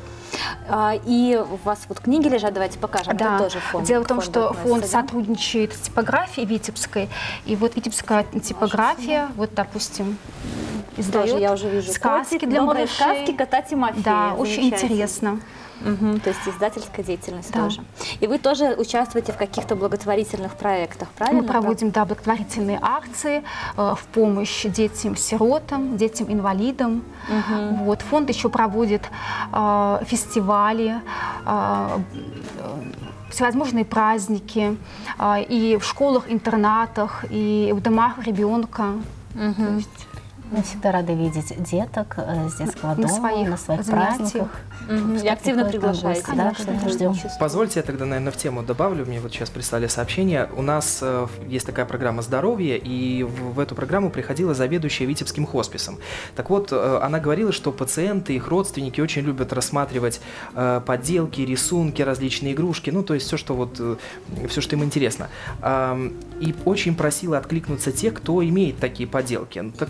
И у вас вот книги лежат, давайте покажем. Да. Это тоже фонд. Дело в том, что относится, фонд да? сотрудничает с типографией Витебской, и вот Витебская типография, Очень вот, допустим, издает тоже я уже вижу сказки котик, для малышей. сказки кота Тимофея. Да, очень интересно. Угу, то есть издательская деятельность да. тоже. И вы тоже участвуете в каких-то благотворительных проектах, правильно? Мы проводим, да, благотворительные акции э, в помощь детям-сиротам, детям-инвалидам. Угу. Вот. Фонд еще проводит э, фестивали, э, всевозможные праздники э, и в школах-интернатах, и в домах ребенка. Угу. То есть, мы всегда рады видеть деток с детского на дома, своих на своих занятиях. праздниках. Угу. И активно приглашаете. Да, что ждем. Позвольте, я тогда, наверное, в тему добавлю. Мне вот сейчас прислали сообщение. У нас э, есть такая программа «Здоровье», и в, в эту программу приходила заведующая Витебским хосписом. Так вот, э, она говорила, что пациенты, их родственники очень любят рассматривать э, подделки, рисунки, различные игрушки, ну, то есть все, что вот, э, все, что им интересно. Э, и очень просила откликнуться тех, кто имеет такие подделки. Так вот, допустим,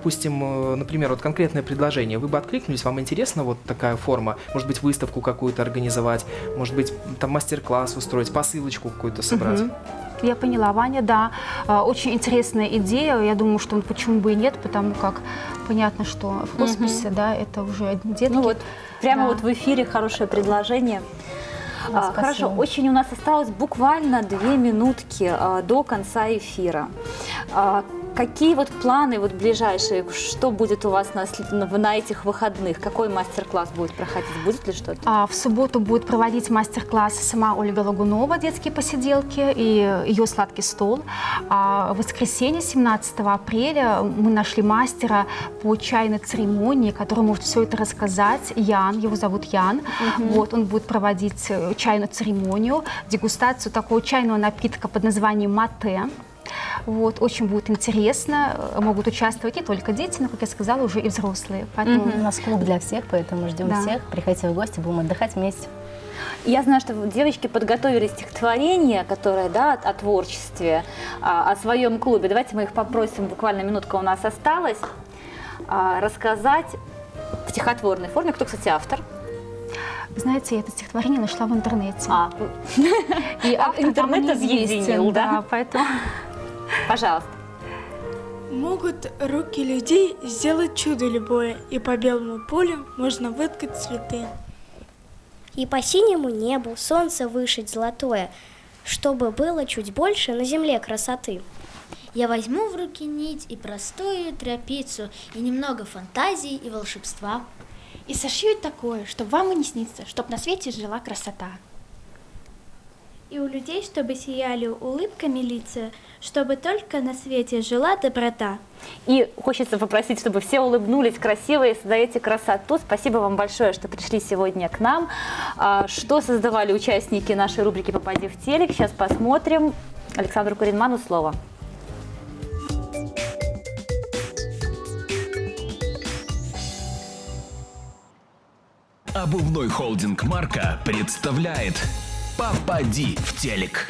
допустим, например, вот конкретное предложение, вы бы откликнулись, вам интересна вот такая форма? Может быть, выставку какую-то организовать, может быть, там мастер-класс устроить, посылочку какую-то собрать? Мгм. Я поняла, Ваня, да. А, Очень интересная идея. Я думаю, что почему бы и нет, потому как понятно, что в хосписе, да, это уже детки. Ну вот, прямо Да. вот в эфире хорошее предложение. Да, А, спасибо. Хорошо, очень у нас осталось буквально две минутки а, до конца эфира. А, Какие вот планы вот ближайшие, что будет у вас на, след- на, на этих выходных? Какой мастер-класс будет проходить? Будет ли что-то? А, В субботу будет проводить мастер-класс сама Ольга Лагунова, детские посиделки и ее сладкий стол. А в воскресенье, семнадцатого апреля, мы нашли мастера по чайной церемонии, который может все это рассказать. Ян, его зовут Ян. Вот, он будет проводить э, чайную церемонию, дегустацию такого чайного напитка под названием мате. Вот, очень будет интересно. Могут участвовать не только дети, но, как я сказала, уже и взрослые. Поэтому У нас клуб для всех, поэтому ждем Да. всех. Приходите в гости, будем отдыхать вместе. Я знаю, что вот девочки подготовили стихотворение, которое, да, о, о творчестве, а, о своем клубе. Давайте мы их попросим, буквально минутка у нас осталась, а, рассказать в стихотворной форме. Кто, кстати, автор? знаете, я это стихотворение нашла в интернете. А, И а, автор там интернет неизвестен, объединил, да? Поэтому... пожалуйста. Могут руки людей сделать чудо любое, и по белому полю можно выткать цветы. И по синему небу солнце вышить золотое, чтобы было чуть больше на земле красоты. Я возьму в руки нить и простую тряпицу, и немного фантазии и волшебства. И сошью такое, чтоб вам и не снится, чтоб на свете жила красота. И у людей, чтобы сияли улыбками лица, чтобы только на свете жила доброта. И хочется попросить, чтобы все улыбнулись красиво и создаете красоту. Спасибо вам большое, что пришли сегодня к нам. А, Что создавали участники нашей рубрики «Попади в телек». Сейчас посмотрим. Александру Куринману слово. Обувной холдинг «Марка» представляет «Попади в телек».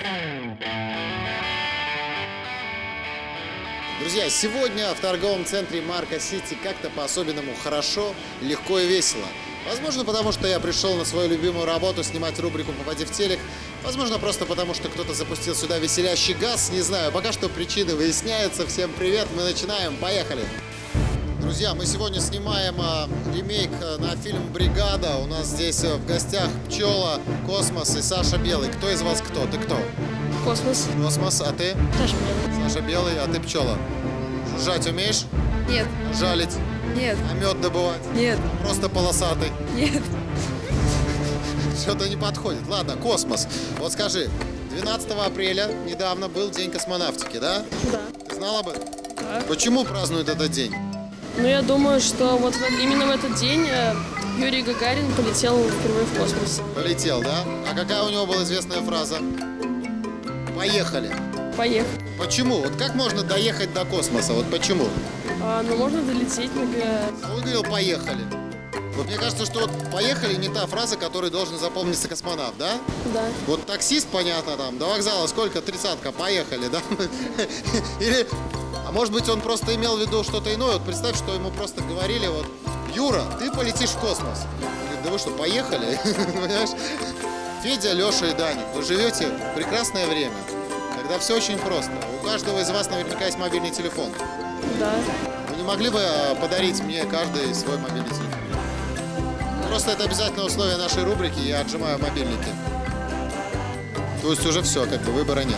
Друзья, сегодня в торговом центре Марка Сити как-то по-особенному хорошо, легко и весело. Возможно, потому что я пришел на свою любимую работу снимать рубрику «Попади в телек». Возможно, просто потому что кто-то запустил сюда веселящий газ. Не знаю, пока что причины выясняются. Всем привет, мы начинаем, поехали! Друзья, мы сегодня снимаем а, ремейк а, на фильм «Бригада». У нас здесь а, в гостях Пчела, Космос и Саша Белый. Кто из вас кто? Ты кто? Космос. Космос, а ты? Саша Белый. Саша Белый, а ты Пчела. Жужжать умеешь? Нет. Жалить? Нет. А мед добывать? Нет. Просто полосатый? Нет. Что-то не подходит. Ладно, Космос. Вот скажи, двенадцатого апреля недавно был День космонавтики, да? Да. Ты знала бы? Да. Почему празднуют этот день? Ну, я думаю, что вот в- именно в этот день э, Юрий Гагарин полетел впервые в космос. Полетел, да? А какая у него была известная фраза? Поехали. Поехали. Почему? Вот как можно доехать до космоса? Вот почему? А, ну, можно долететь на... га- Он говорил «поехали». Вот мне кажется, что вот «поехали» не та фраза, которой должен запомниться космонавт, да? Да. Вот таксист, понятно, там, до вокзала сколько? Тридцатка, поехали, да? Или, а может быть, он просто имел в виду что-то иное. Вот представь, что ему просто говорили, вот, Юра, ты полетишь в космос. Он говорит, да вы что, поехали? Понимаешь? Федя, Леша и Даник, вы живете в прекрасное время, когда все очень просто. У каждого из вас наверняка есть мобильный телефон. Да. Вы не могли бы а, подарить мне каждый свой мобильный телефон? Просто это обязательное условие нашей рубрики, я отжимаю мобильники. То есть уже все, как бы выбора нет.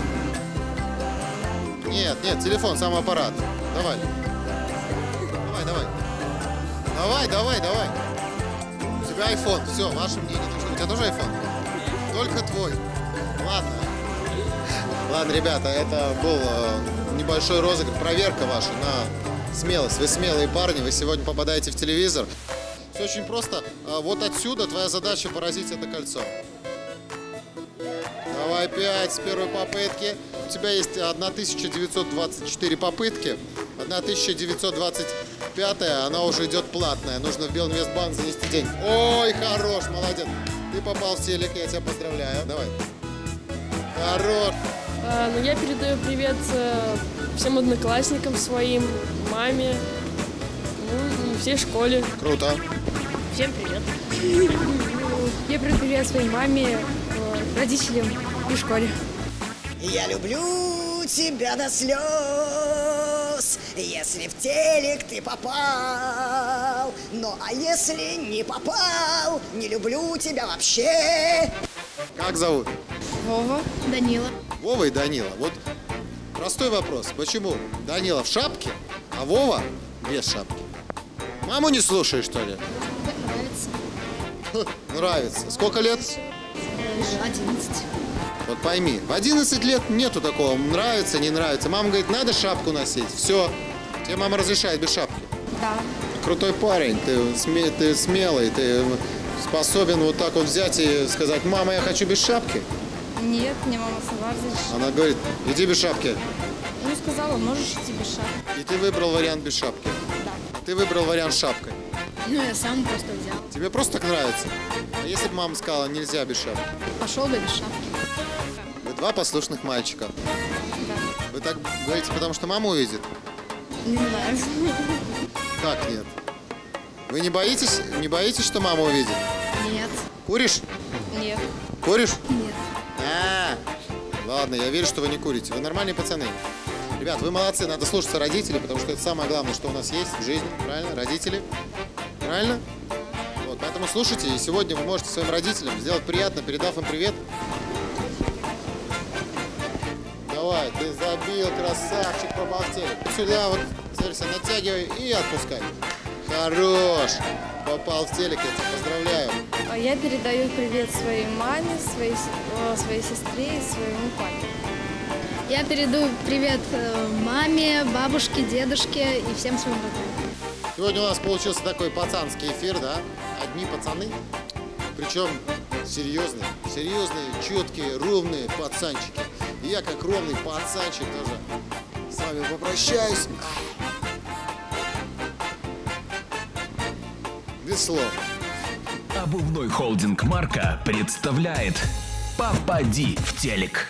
Нет, нет, телефон, сам аппарат. Давай. Давай, давай. Давай, давай, давай. У тебя айфон, все, ваше мнение. У тебя тоже айфон? Только твой. Ладно. Ладно, ребята, это был э, небольшой розыгрыш, проверка ваша на смелость. Вы смелые парни, вы сегодня попадаете в телевизор. Все очень просто. А вот отсюда твоя задача поразить это кольцо. Давай пять с первой попытки. У тебя есть тысяча девятьсот двадцать четыре попытки. тысяча девятьсот двадцать пятая, она уже идет платная. Нужно в Белинвестбанк занести деньги. Ой, хорош, молодец. Ты попал в телек, я тебя поздравляю. Давай. Хорош. А, ну, я передаю привет э, всем одноклассникам своим, маме, Ну, и всей школе. Круто. Всем привет. Я привет привет своей маме, родителям и школе. Я люблю тебя до слез, если в телек ты попал. Ну а если не попал, не люблю тебя вообще. Как зовут? Вова. Данила. Вова и Данила. Вот простой вопрос. Почему Данила в шапке, а Вова без шапки? Маму не слушаешь, что ли? Нравится. Нравится. Сколько лет? одиннадцать. Вот пойми, в одиннадцать лет нету такого нравится, не нравится. Мама говорит, надо шапку носить. Все. Тебе мама разрешает без шапки. Да. Крутой парень, ты, сме- ты смелый, ты способен вот так вот взять и сказать, мама, я хочу без шапки. Нет, мне мама сама разрешила. Она говорит, иди без шапки. Ну, сказала, можешь идти без шапки. И ты выбрал вариант без шапки. Да. Ты выбрал вариант с шапкой. Ну, я сам просто взял. Тебе просто так нравится? А если бы мама сказала, нельзя без шапки? Пошел бы без шапки. Вы два послушных мальчика. Да. Вы так говорите, потому что мама увидит? Не знаю. Как нет? Вы не боитесь, не боитесь, что мама увидит? Нет. Куришь? Нет. Куришь? Нет. А, ладно, я верю, что вы не курите. Вы нормальные пацаны. Ребят, вы молодцы, надо слушаться родителей, потому что это самое главное, что у нас есть в жизни, правильно? Родители. Правильно? Вот, поэтому слушайте, и сегодня вы можете своим родителям сделать приятно, передав им привет. Давай, ты забил, красавчик, попал в телек. Сюда вот, смотрите, натягивай и отпускай. Хорош! Попал в телек, я тебя поздравляю. Я передаю привет своей маме, своей, своей сестре и своему папе. Я передаю привет маме, бабушке, дедушке и всем своим родным. Сегодня у нас получился такой пацанский эфир, да? Одни пацаны, причем серьезные, серьезные, четкие, ровные пацанчики. И я, как ровный пацанчик, тоже с вами попрощаюсь. Без слов. Обувной холдинг «Марка» представляет «Попади в телек».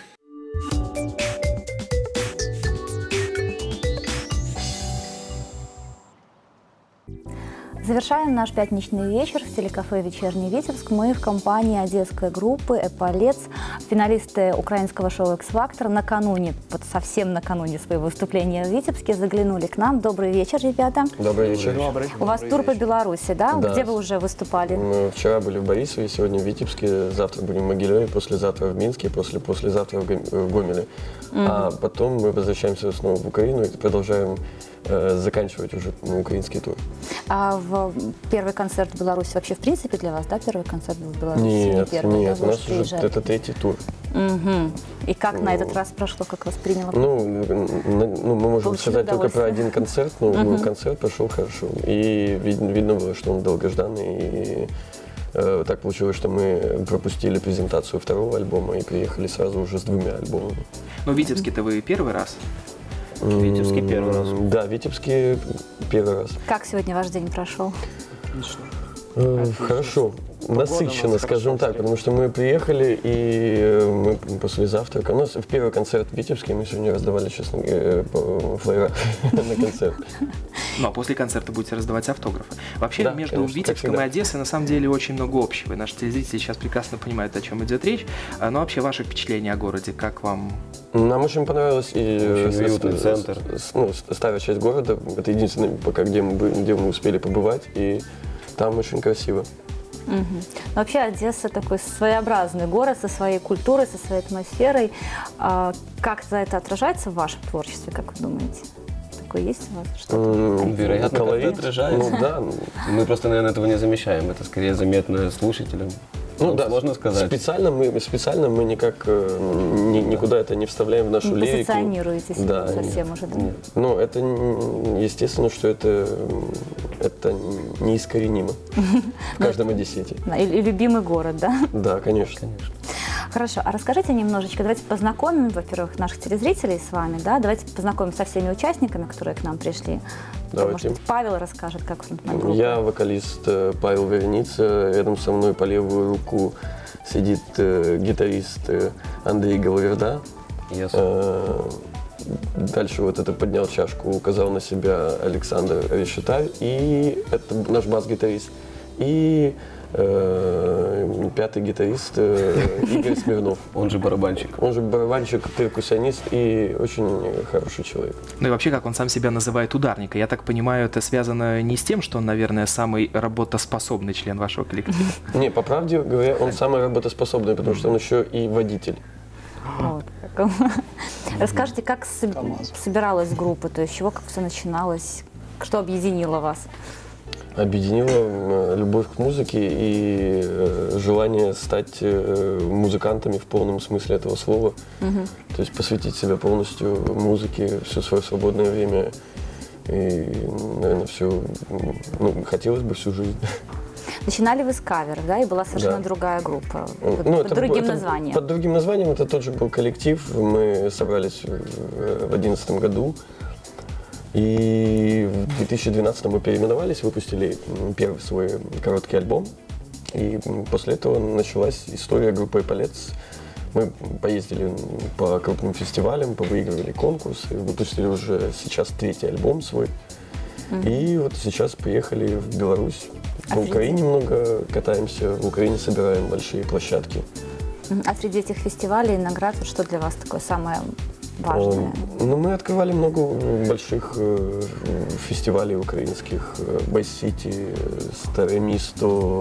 Завершаем наш пятничный вечер в телекафе «Вечерний Витебск». Мы в компании одесской группы «Эполец», финалисты украинского шоу «X-Factor», накануне, вот совсем накануне своего выступления в Витебске, заглянули к нам. Добрый вечер, ребята. Добрый вечер. Добрый. У вас тур по Беларуси, да? Да. Где вы уже выступали? Мы вчера были в Борисове, сегодня в Витебске, завтра будем в Могилеве, послезавтра в Минске, после послезавтра в Гомеле. Mm-hmm. А потом мы возвращаемся снова в Украину и продолжаем э, заканчивать уже украинский тур. А в первый концерт в Беларуси вообще в принципе для вас, да, первый концерт был в Беларуси? Нет, не первый, нет, да, у нас уже приезжали. Это третий тур. Угу. И как ну, на этот раз прошло, как восприняло? Ну, ну, мы можем Получили сказать только про один концерт, но угу. концерт прошел хорошо. И видно, видно было, что он долгожданный. И э, так получилось, что мы пропустили презентацию второго альбома и приехали сразу уже с двумя альбомами. Но в Витебске-то вы первый раз? В Витебске первый раз. Да, в Витебске первый раз. Как сегодня ваш день прошел? Отлично. Э, хорошо. Насыщенно, скажем так, потому что мы приехали, и мы после завтрака, у нас в первый концерт в Витебске, мы сегодня раздавали, честно говоря, флеера на концерт. Ну, а после концерта будете раздавать автографы. Вообще, да, между конечно, Витебском и Одессой на самом деле очень много общего. И наши телезрители сейчас прекрасно понимают, о чем идет речь. Но вообще, ваши впечатления о городе, как вам? Нам очень понравилось, и уютный центр. Ну, старая часть города, это единственное, пока где мы, где мы успели побывать, и там очень красиво. Угу. Вообще Одесса такой своеобразный город со своей культурой, со своей атмосферой. А как это отражается в вашем творчестве, как вы думаете? Такое есть у вас что-то? Mm, вероятно, как-то отражается. Ну, да. Мы просто, наверное, этого не замечаем. Это скорее заметно слушателям. Ну, да, можно сказать. Специально мы, специально мы никак ни, никуда это не вставляем в нашу не лирику. Не позиционируете себя да, совсем нет, уже. Да? Нет. Но это естественно, что это, это неискоренимо в каждом одессите. И, и любимый город, да? Да, конечно. конечно. Хорошо, а расскажите немножечко, давайте познакомим, во-первых, наших телезрителей с вами, да, давайте познакомим со всеми участниками, которые к нам пришли. Давайте. Может, Павел расскажет, как фронтмен группы. Я вокалист Павел Вереница, рядом со мной по левую руку сидит э, гитарист Андрей Головерда. Yes. Э, дальше вот это поднял чашку, указал на себя Александр Решетарь, и это наш бас-гитарист. И э, пятый гитарист э, Игорь Смирнов. Он же барабанщик. Он же барабанщик, перкуссионист и очень хороший человек. Ну и вообще, как он сам себя называет, ударника. Я так понимаю, это связано не с тем, что он, наверное, самый работоспособный член вашего коллектива? Не, по правде говоря, он самый работоспособный, потому что он еще и водитель. Вот. Расскажите, как собиралась группа, то есть с чего как все начиналось, что объединило вас? Объединила любовь к музыке и э, желание стать э, музыкантами в полном смысле этого слова. Угу. То есть посвятить себя полностью музыке, все свое свободное время. И, наверное, все, ну, хотелось бы всю жизнь. Начинали вы с каверов, да, и была совершенно да. другая группа, под, ну, под другим это, названием. Под другим названием, это тот же был коллектив, мы собрались в две тысячи одиннадцатом году. И в две тысячи двенадцатом мы переименовались, выпустили первый свой короткий альбом. И после этого началась история группы «Эполетс». Мы поездили по крупным фестивалям, повыигрывали конкурсы, выпустили уже сейчас третий альбом свой. Mm-hmm. И вот сейчас приехали в Беларусь. А в Украине много катаемся, в Украине собираем большие площадки. А среди этих фестивалей и наград, что для вас такое самое важное? Ну, мы открывали много больших э, фестивалей украинских. Байс-Сити, Старое Мисто.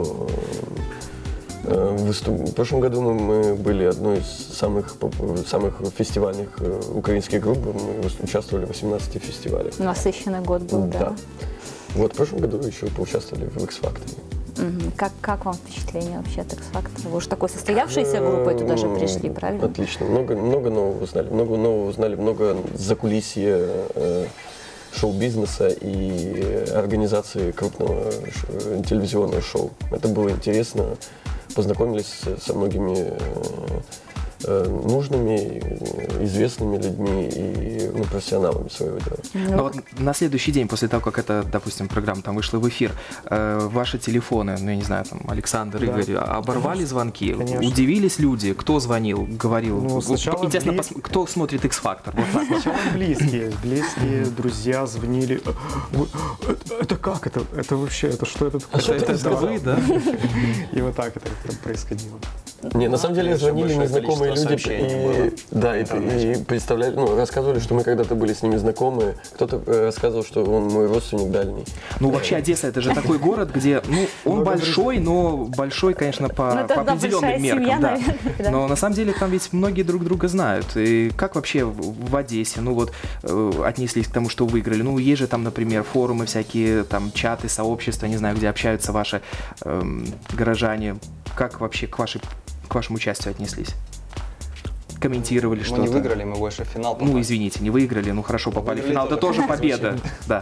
Э, выступ... В прошлом году мы, мы были одной из самых, самых фестивальных э, украинских групп. Мы участвовали в восемнадцати фестивалях. Насыщенный год был, да? Да. Вот в прошлом году еще поучаствовали в X-Factor. Угу. Как, как вам впечатление вообще от X-Factor? Вы уже такой состоявшейся группой туда же пришли, правильно? Отлично. Много, много нового узнали. Много нового узнали, много закулисья э, шоу-бизнеса и организации крупного ш- телевизионного шоу. Это было интересно. Познакомились со многими э, э, нужными, известными людьми и ну, профессионалами своего дела. Но вот на следующий день, после того, как эта, допустим, программа там вышла в эфир, э, ваши телефоны, ну, я не знаю, там, Александр, да. Игорь, оборвали звонки? Конечно. Удивились люди? Кто звонил, говорил? Ну, интересно, близ... пос... кто смотрит X-Factor? Вот так. Сначала близкие, близкие, друзья звонили. Это, это как? Это, это вообще, это что это такое? Это, это, это вы, да? И вот так это происходило. Не, на самом деле звонили незнакомые люди и, да, и, и представляли, ну, рассказывали, что мы когда-то были с ними знакомы. Кто-то рассказывал, что он мой родственник дальний. Ну, вообще Одесса — это же такой город, где, ну, он большой, но большой, конечно, по, по определенным меркам. Семья, да. Наверное, да. Но на самом деле там ведь многие друг друга знают. И как вообще в, в Одессе, ну вот, э, отнеслись к тому, что выиграли? Ну, есть же там, например, форумы всякие, там чаты, сообщества, не знаю, где общаются ваши э, горожане. Как вообще к вашей к вашему участию отнеслись? Комментировали что-то? Мы не выиграли, мы больше в финал попали. Ну, извините, не выиграли, ну хорошо, попали в финал. Это тоже победа, да.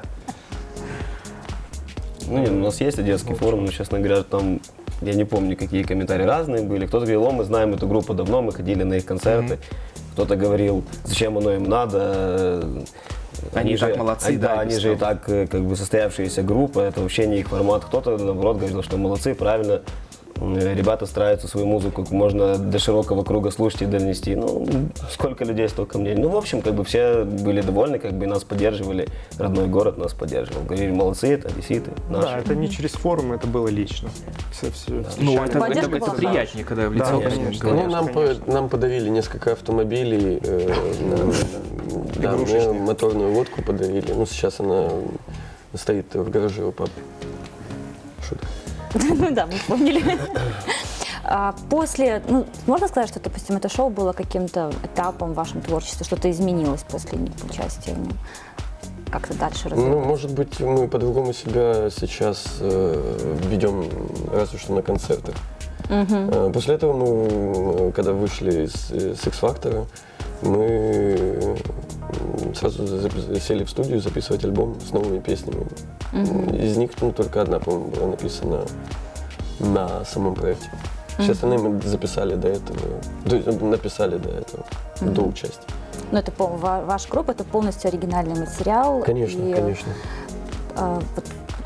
Ну, нет, у нас есть одесский форум, но, честно говоря, там, я не помню, какие комментарии разные были. Кто-то говорил, о, мы знаем эту группу давно, мы ходили на их концерты. Mm-hmm. Кто-то говорил, зачем оно им надо. Они, они и так молодцы, да, да, они же и так, как бы, состоявшаяся группа, это вообще не их формат. Кто-то, наоборот, говорил, что молодцы, правильно. Ребята стараются свою музыку как можно до широкого круга слушать и донести. Ну, сколько людей, столько мнений. Ну, в общем, как бы все были довольны, как бы нас поддерживали. Родной город нас поддерживал. Говорили, молодцы, это одесситы, наши. Да, это не через форум, это было лично. Все, все, да. Ну, это, это, это приятнее, когда в лицо. Да, конечно, конечно, ну, нам, конечно. По, нам подарили несколько автомобилей, э, на, да, мне моторную лодку подарили. Ну, сейчас она стоит в гараже у папы. Шутка. Ну да, мы вспомнили. После, ну, можно сказать, что, допустим, это шоу было каким-то этапом в вашем творчестве, что-то изменилось после участия, ну, как-то дальше развивалось? Ну, может быть, мы по-другому себя сейчас э, ведем, разве что на концертах. Uh-huh. После этого мы, когда вышли с, с X-Factor, мы сразу сели в студию записывать альбом с новыми песнями. Uh-huh. Из них ну, только одна, по-моему, была написана на самом проекте. Все uh-huh. остальные мы записали до этого, написали до этого, uh-huh. до участия. Ну, это ваш группа, это полностью оригинальный материал. Конечно, и, конечно. А, вот,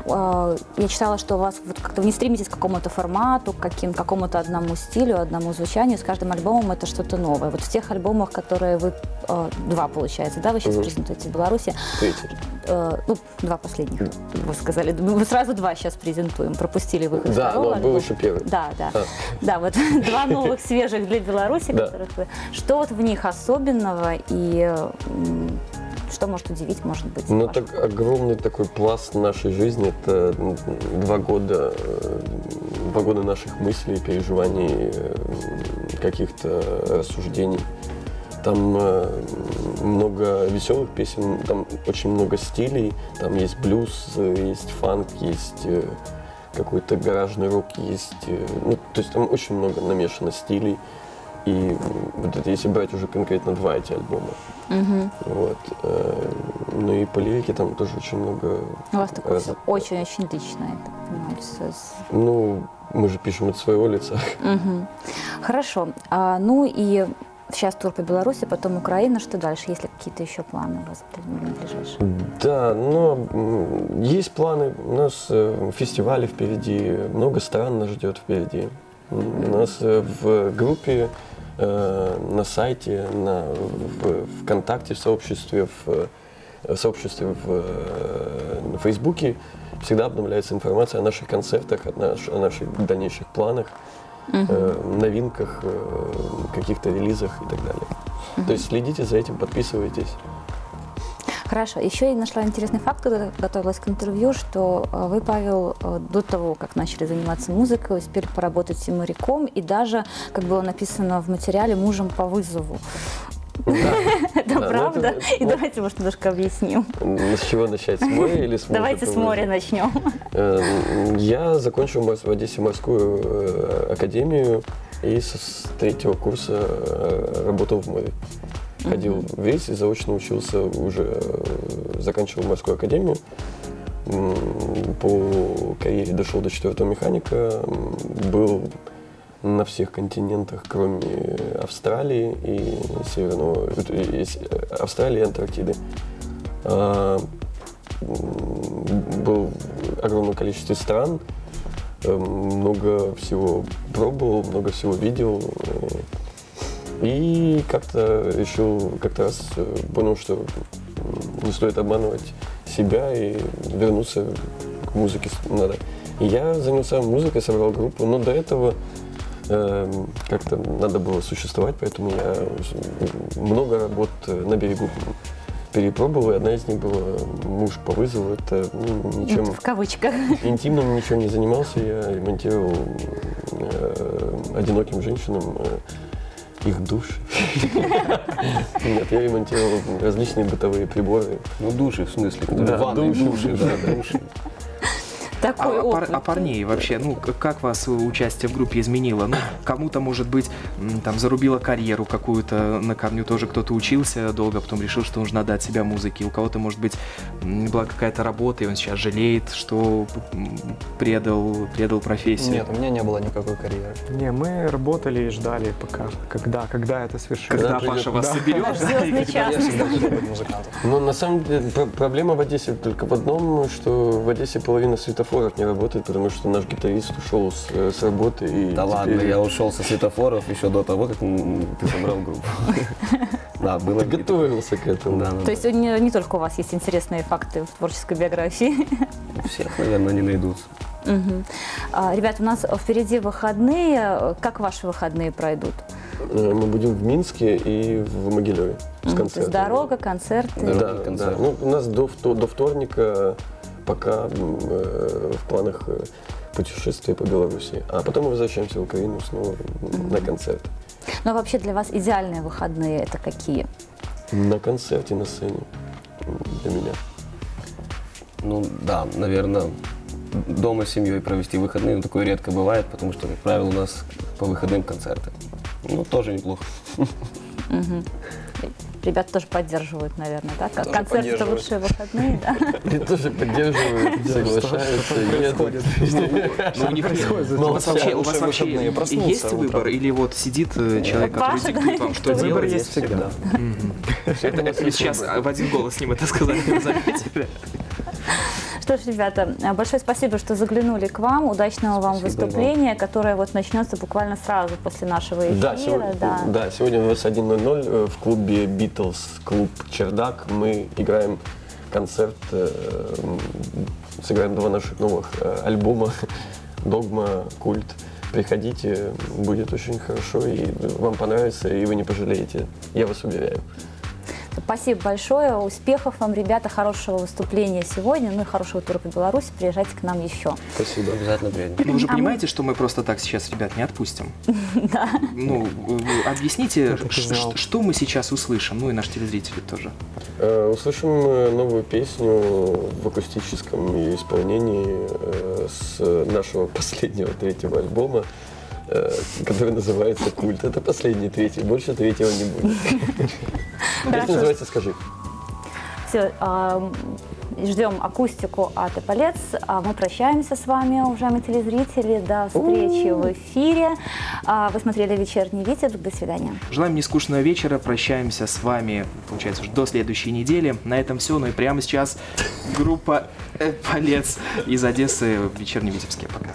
э, я читала, что у вас вот как-то вы не стремитесь к какому-то формату, к каким, какому-то одному стилю, одному звучанию. С каждым альбомом это что-то новое. Вот в тех альбомах, которые вы, э, два получается, да, вы сейчас угу. презентуете в Беларуси? Третий. Э, ну, два последних, вы сказали. Мы сразу два сейчас презентуем. Пропустили выход да, второго но был еще первый. Да, да. А. Да, вот два новых, свежих для Беларуси, да. которых вы... Что вот в них особенного и что может удивить, может быть? Ну, так огромный такой пласт нашей жизни. Это два года, два года наших мыслей, переживаний, каких-то рассуждений. Там много веселых песен, там очень много стилей. Там есть блюз, есть фанк, есть какой-то гаражный рок, есть... Ну, то есть там очень много намешано стилей. И вот это если брать уже конкретно два эти альбома. Угу. Вот. Ну и по лирике там тоже очень много... У вас такое раз... все очень-очень личное, я так понимаю. Все... Ну, мы же пишем от своего лица. Угу. Хорошо. А, ну и сейчас тур по Беларуси, потом Украина. Что дальше? Есть ли какие-то еще планы у вас ближайшие? Да, ну, есть планы. У нас фестивали впереди, много стран нас ждет впереди. У нас в группе, на сайте, на, в ВКонтакте, в сообществе, в, в сообществе в, в Фейсбуке всегда обновляется информация о наших концертах, о, наш, о наших дальнейших планах, uh-huh. э, новинках, э, каких-то релизах и так далее. Uh-huh. То есть следите за этим, подписывайтесь. Хорошо. Еще я нашла интересный факт, когда готовилась к интервью, что вы, Павел, до того, как начали заниматься музыкой, успели поработать и моряком, и даже, как было написано в материале, мужем по вызову. Да. Это да, правда? Это, и вот, давайте, может, немножко объясним. С чего начать? С моря или с моря? Давайте с моря начнем. Я закончил в Одессе морскую академию и с третьего курса работал в море. Ходил в рейс и заочно учился, уже заканчивал морскую академию. По карьере дошел до четвертого механика. Был на всех континентах, кроме Австралии и Северного, Австралии и Антарктиды. Был в огромном количестве стран, много всего пробовал, много всего видел. И как-то решил, как-то раз понял, что не стоит обманывать себя и вернуться к музыке надо. И я занялся музыкой, собрал группу, но до этого э, как-то надо было существовать, поэтому я много работ на берегу перепробовал, и одна из них была «Муж по вызову». Это ну, ничем... В кавычках. Интимным ничем не занимался, я ремонтировал э, одиноким женщинам э, их души. Нет, я ремонтировал различные бытовые приборы. Ну, души, в смысле? Да, ванны, души, да, души. Такой а, опыт. А парней вообще, ну, как вас участие в группе изменило? Ну, кому-то, может быть, там, зарубило карьеру какую-то на камню, тоже кто-то учился долго, потом решил, что нужно отдать себя музыке. У кого-то, может быть, была какая-то работа, и он сейчас жалеет, что предал, предал профессию. Нет, у меня не было никакой карьеры. Не, мы работали и ждали пока, когда, когда это свершится. Когда, когда Паша вас да. соберет. Звездный час. Я всегда хотел быть музыкантом. Но на самом деле проблема в Одессе только в одном, что в Одессе половина светофоров не работает, потому что наш гитарист ушел с, с работы. И да ладно, теперь... я ушел со светофоров еще до того, как ты собрал группу. Да, было. Ты готовился к этому. То есть не только у вас есть интересные факты в творческой биографии? У всех, наверное, не найдутся. Ребят, у нас впереди выходные. Как ваши выходные пройдут? Мы будем в Минске и в Могилеве с концертами. То есть дорога, концерты? Да, да. Ну, у нас до, до вторника пока э, в планах э, путешествия по Беларуси. А потом мы возвращаемся в Украину снова mm-hmm. на концерт. Ну а вообще для вас идеальные выходные это какие? На концерте, на сцене. Для меня. Ну да, наверное, дома с семьей провести выходные, но такое редко бывает, потому что, как правило, у нас по выходным концерты. Ну, тоже неплохо. Угу. Ребята тоже поддерживают, наверное, да? Как концерт это лучшие выходные, да? Они тоже поддерживают, соглашаются, едут. Ну, у них происходит. У вас вообще есть выбор? Или вот сидит человек, который диктует вам, что делать? Выбор есть всегда. Сейчас в один голос с ним это сказали, заметили. что ж, ребята, большое спасибо, что заглянули к вам. Удачного вам Спасибо выступления, которое вот начнется буквально сразу после нашего эфира. Да, сегодня, да. да, сегодня в двадцать один ноль ноль в клубе Beatles, клуб «Чердак», мы играем концерт, э, сыграем два наших новых э, альбома «Догма», «Культ». Приходите, будет очень хорошо, и вам понравится, и вы не пожалеете. Я вас уверяю. Спасибо большое, успехов вам, ребята, хорошего выступления сегодня, ну и хорошего тура по Беларуси. Приезжайте к нам еще. Спасибо, обязательно приедем. Ну, вы же А понимаете, мы... что мы просто так сейчас ребят не отпустим? Да. Ну, объясните, что мы сейчас услышим, ну и наши телезрители тоже. Услышим новую песню в акустическом исполнении с нашего последнего третьего альбома, который называется «Культ». Это последний третий, больше третьего не будет. Песня называется «Скажи». Все, ждем акустику от Эполетс. Мы прощаемся с вами, уважаемые телезрители. До встречи в эфире. Вы смотрели «Вечерний Витебск». До свидания. Желаем нескучного вечера. Прощаемся с вами, получается, уже до следующей недели. На этом все. Ну и прямо сейчас группа Эполетс из Одессы в «Вечернем Витебске». Пока.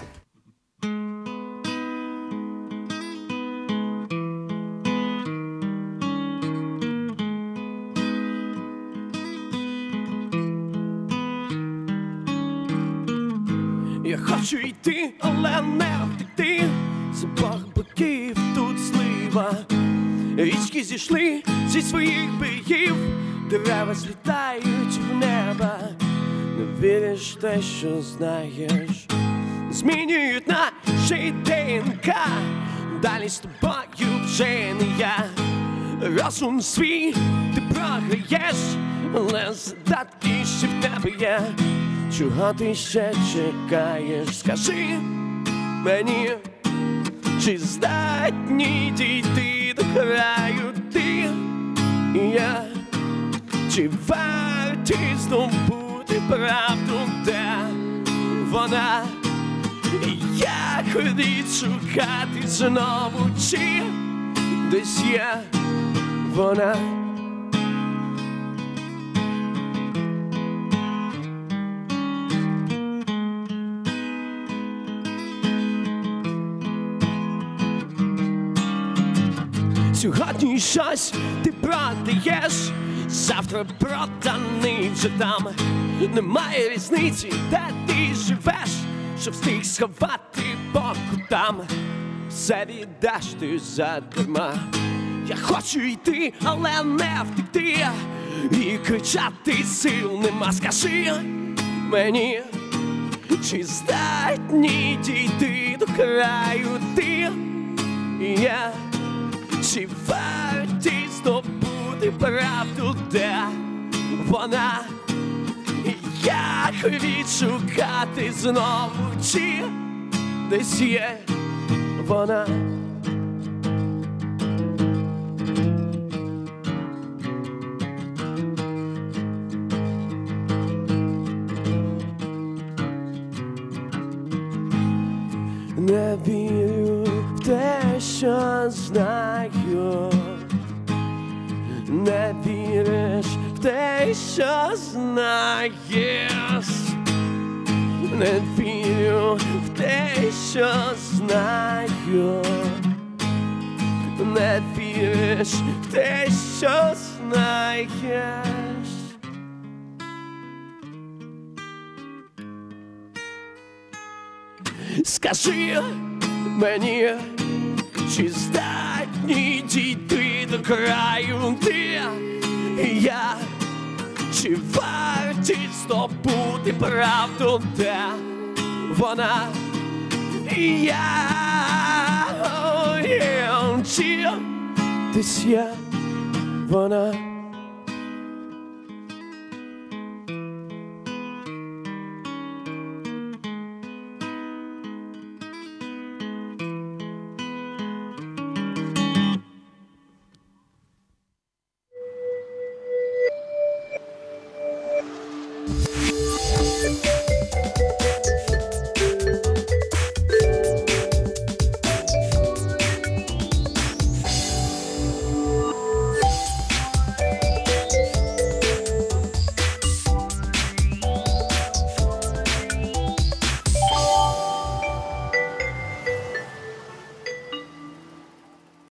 Я хочу йти, але не втекти. З обох боків тут злива. Річки зійшли зі своїх берегів, дерева злітають в небо. Не віриш те, що знаєш. Змінюють наші ДНК. Далі з тобою вже не я. Розум свій ти програєш, але задатки ще в тебе є. Чого ти ще чекаєш? Скажи мені, чи здатні дійти до краю ти і я? Чи варті здобути правду, де вона? І як ходить шукати знову, чи десь є вона? Сьогодні щось ти продаєш, завтра проданий вже там. Немає різниці, де ти живеш, що встиг сховати по кутам. Все віддаш ти задарма. Я хочу йти, але не втекти, і кричати сил нема. Скажи мені, чи здатні дійти до краю ти і я? Чи варті здобути правду, де вона? І як відшукати знову, чи десь є вона? Не вірю в те, що знаю. Не віриш в те, що знаєш. Не вірю в те, що знаю. Не віриш в те, що знаєш. Скажи мені, чи здатні дійти до краю ти і я? Чи варті здобути правду, де вона і я? Чи десь є вона?